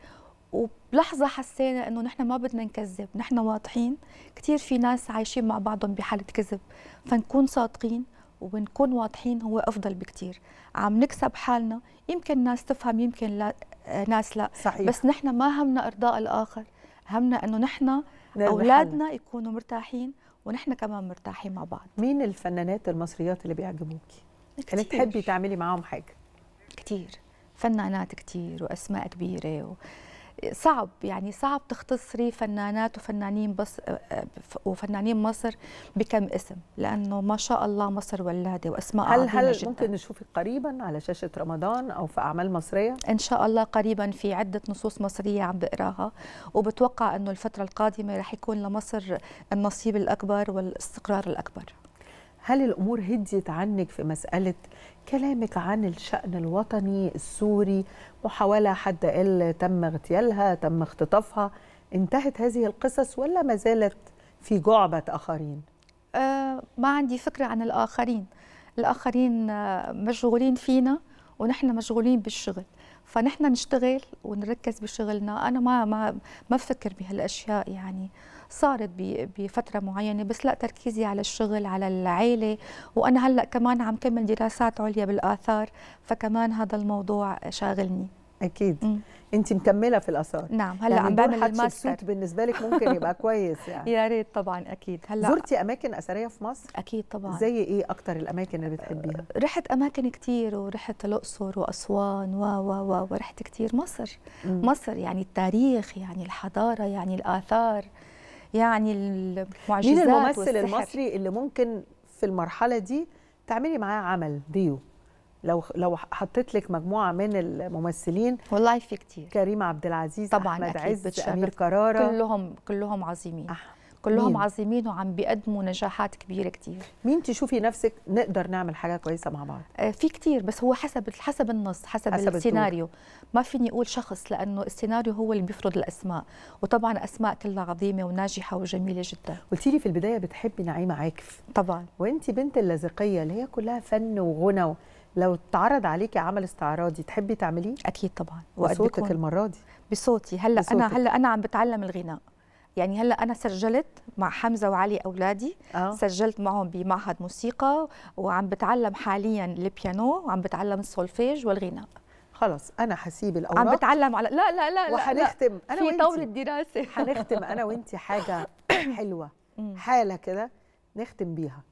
وبلحظه حسينا انه نحن ما بدنا نكذب، نحن واضحين. كثير في ناس عايشين مع بعضهم بحاله كذب، فنكون صادقين ونكون واضحين هو افضل بكثير. عم نكسب حالنا، يمكن ناس تفهم يمكن لا، ناس لا صحيح. بس نحن ما همنا ارضاء الاخر، همنا انه نحن اولادنا يكونوا مرتاحين ونحن كمان مرتاحين مع بعض. مين الفنانات المصريات اللي بيعجبوكي؟ اللي تحبي تعملي معاهم حاجه؟ كثير فنانات كثير واسماء كبيره و... صعب يعني صعب تختصري فنانات وفنانين بس وفنانين مصر بكم اسم، لانه ما شاء الله مصر ولاده واسماء هل عظيمه هل جدا. ممكن نشوفك قريبا على شاشه رمضان او في اعمال مصريه؟ ان شاء الله قريبا، في عده نصوص مصريه عم بقراها، وبتوقع انه الفتره القادمه رح يكون لمصر النصيب الاكبر والاستقرار الاكبر. هل الامور هديت عنك في مساله كلامك عن الشأن الوطني السوري، محاولة حد قال تم اغتيالها، تم اختطافها، انتهت هذه القصص ولا ما زالت في جعبة آخرين؟ آه ما عندي فكرة عن الآخرين، الآخرين آه مشغولين فينا ونحن مشغولين بالشغل، فنحن نشتغل ونركز بشغلنا. أنا ما ما ما بفكر بهالأشياء، يعني صارت بفترة معينة، بس لا، تركيزي على الشغل، على العائلة. وأنا هلأ كمان عم كمل دراسات عليا بالآثار، فكمان هذا الموضوع شاغلني. أكيد. م. أنت مكملة في الآثار. نعم، هلأ يعني عم بعمل الماستر. بالنسبة لك ممكن يبقى كويس يعني. يا ريت طبعا، أكيد. هلأ زرتي أماكن أثرية في مصر؟ أكيد طبعا. زي إيه أكتر الأماكن اللي بتحبيها؟ رحت أماكن كتير، ورحت الأقصر وأسوان و و و ورحت كتير. مصر م. مصر يعني التاريخ، يعني الحضارة، يعني الآثار، يعني المعجزات. مين الممثل والسحر المصري اللي ممكن في المرحلة دي تعملي معاه عمل ديو؟ لو لو حطيت لك مجموعة من الممثلين. والله في كتير. كريم عبد العزيز، طبعا أحمد أكيد عز، أمير كرارة، كلهم كلهم عظيمين. أح. كلهم مين؟ عظيمين وعم بيقدموا نجاحات كبيرة كتير. مين تشوفي نفسك نقدر نعمل حاجة كويسة مع بعض؟ آه في كتير، بس هو حسب حسب النص، حسب, حسب السيناريو. ما فيني أقول شخص، لأنه السيناريو هو اللي بيفرض الأسماء، وطبعا أسماء كلها عظيمة وناجحة وجميلة جدا. قلتي لي في البداية بتحبي نعيمة عاكف. طبعا. وأنت بنت اللاذقية اللي هي كلها فن وغنى، لو اتعرض عليكي عمل استعراضي تحبي تعمليه؟ أكيد طبعا. بصوتك المرة دي؟ بصوتي. هلا بصوتك. أنا هلا أنا عم بتعلم الغناء، يعني هلا انا سجلت مع حمزه وعلي اولادي. أوه. سجلت معهم بمعهد موسيقى، وعم بتعلم حاليا البيانو، وعم بتعلم السولفيج والغناء. خلاص انا هسيب الاوراق، عم بتعلم على لا لا لا وهنختم انا في طور الدراسه. هنختم انا وانتي حاجه حلوه، حاله كده نختم بيها.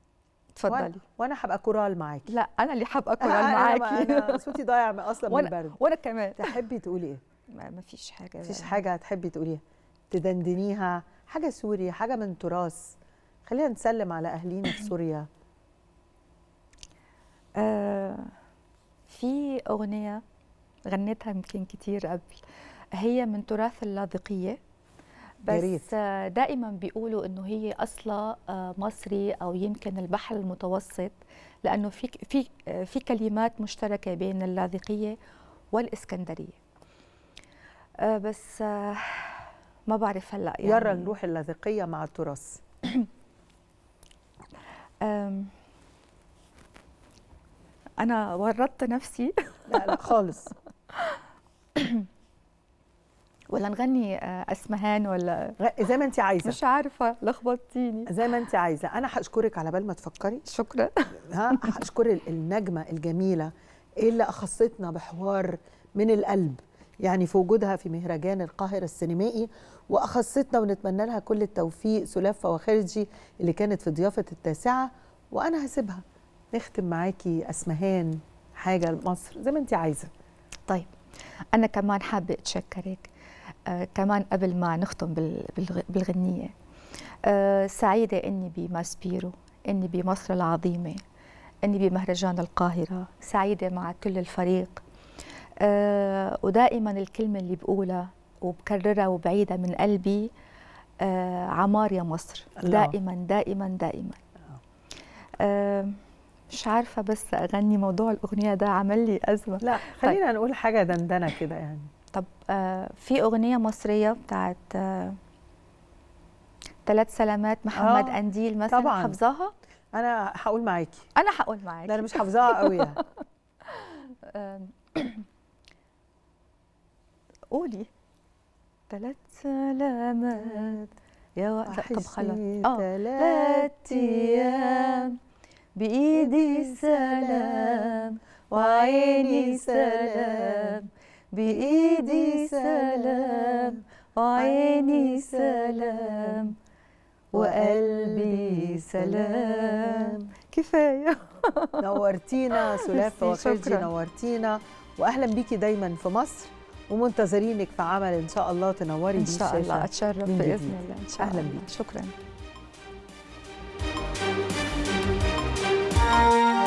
اتفضلي. وانا هبقى كورال معاكي. لا، انا اللي هبقى كورال معاكي. انا صوتي ضايع اصلا من البرد. وانا كمان. تحبي تقولي ايه؟ ما فيش حاجه. ما فيش حاجه هتحبي تقوليها تدندنيها، حاجه سوري، حاجه من تراث، خلينا نسلم على اهلينا في سوريا. آه في اغنيه غنيتها يمكن كتير قبل، هي من تراث اللاذقيه، بس دائما بيقولوا انه هي اصلها مصري او يمكن البحر المتوسط، لانه في في في كلمات مشتركه بين اللاذقيه والاسكندريه. بس ما بعرف هلا يعني. يلا نروح اللاذقيه مع التراث. انا ورطت نفسي. لا لا خالص. ولا نغني اسمهان ولا زي ما انت عايزه؟ مش عارفه، لخبطتيني. زي ما انت عايزه. انا هشكرك على بال ما تفكري. شكرا. ها، هشكر النجمه الجميله اللي اخصتنا بحوار من القلب، يعني في وجودها في مهرجان القاهره السينمائي، واخصتنا ونتمنى لها كل التوفيق، سلاف فواخرجي اللي كانت في ضيافه التاسعه. وانا هسيبها نختم معاكي اسمهان، حاجه لمصر زي ما انت عايزه. طيب انا كمان حابه اتشكرك. آه كمان قبل ما نختم بالغنية، آه سعيدة إني بماسبيرو، إني بمصر العظيمة، إني بمهرجان القاهرة، سعيدة مع كل الفريق. آه ودائما الكلمة اللي بقولها وبكررها وبعيدها من قلبي، آه عمار يا مصر. الله. دائما دائما دائما. آه مش عارفة بس أغني، موضوع الأغنية ده عمل لي أزمة. لا خلينا طيب. نقول حاجة دندنة كده يعني. طب آه في أغنية مصرية بتاعت آه ثلاث سلامات محمد آه قنديل مثلا، طبعاً. حافظاها؟ أنا هقول معاكي. أنا هقول معاكي. لا أنا مش حافظاها قوي يعني. قولي. ثلاث سلامات يا و... طب خلاص. اه ثلاث ايام بايدي سلام وعيني سلام، بايدي سلام وعيني سلام وقلبي سلام. كفايه. نورتينا سلافة وخالدي، نورتينا واهلا بيكي دايما في مصر، ومنتظرينك في عمل ان شاء الله تنوري بيه الشاشة. ان شاء الله اتشرف باذن الله. ان شاء أهلا الله. بيك. شكرا.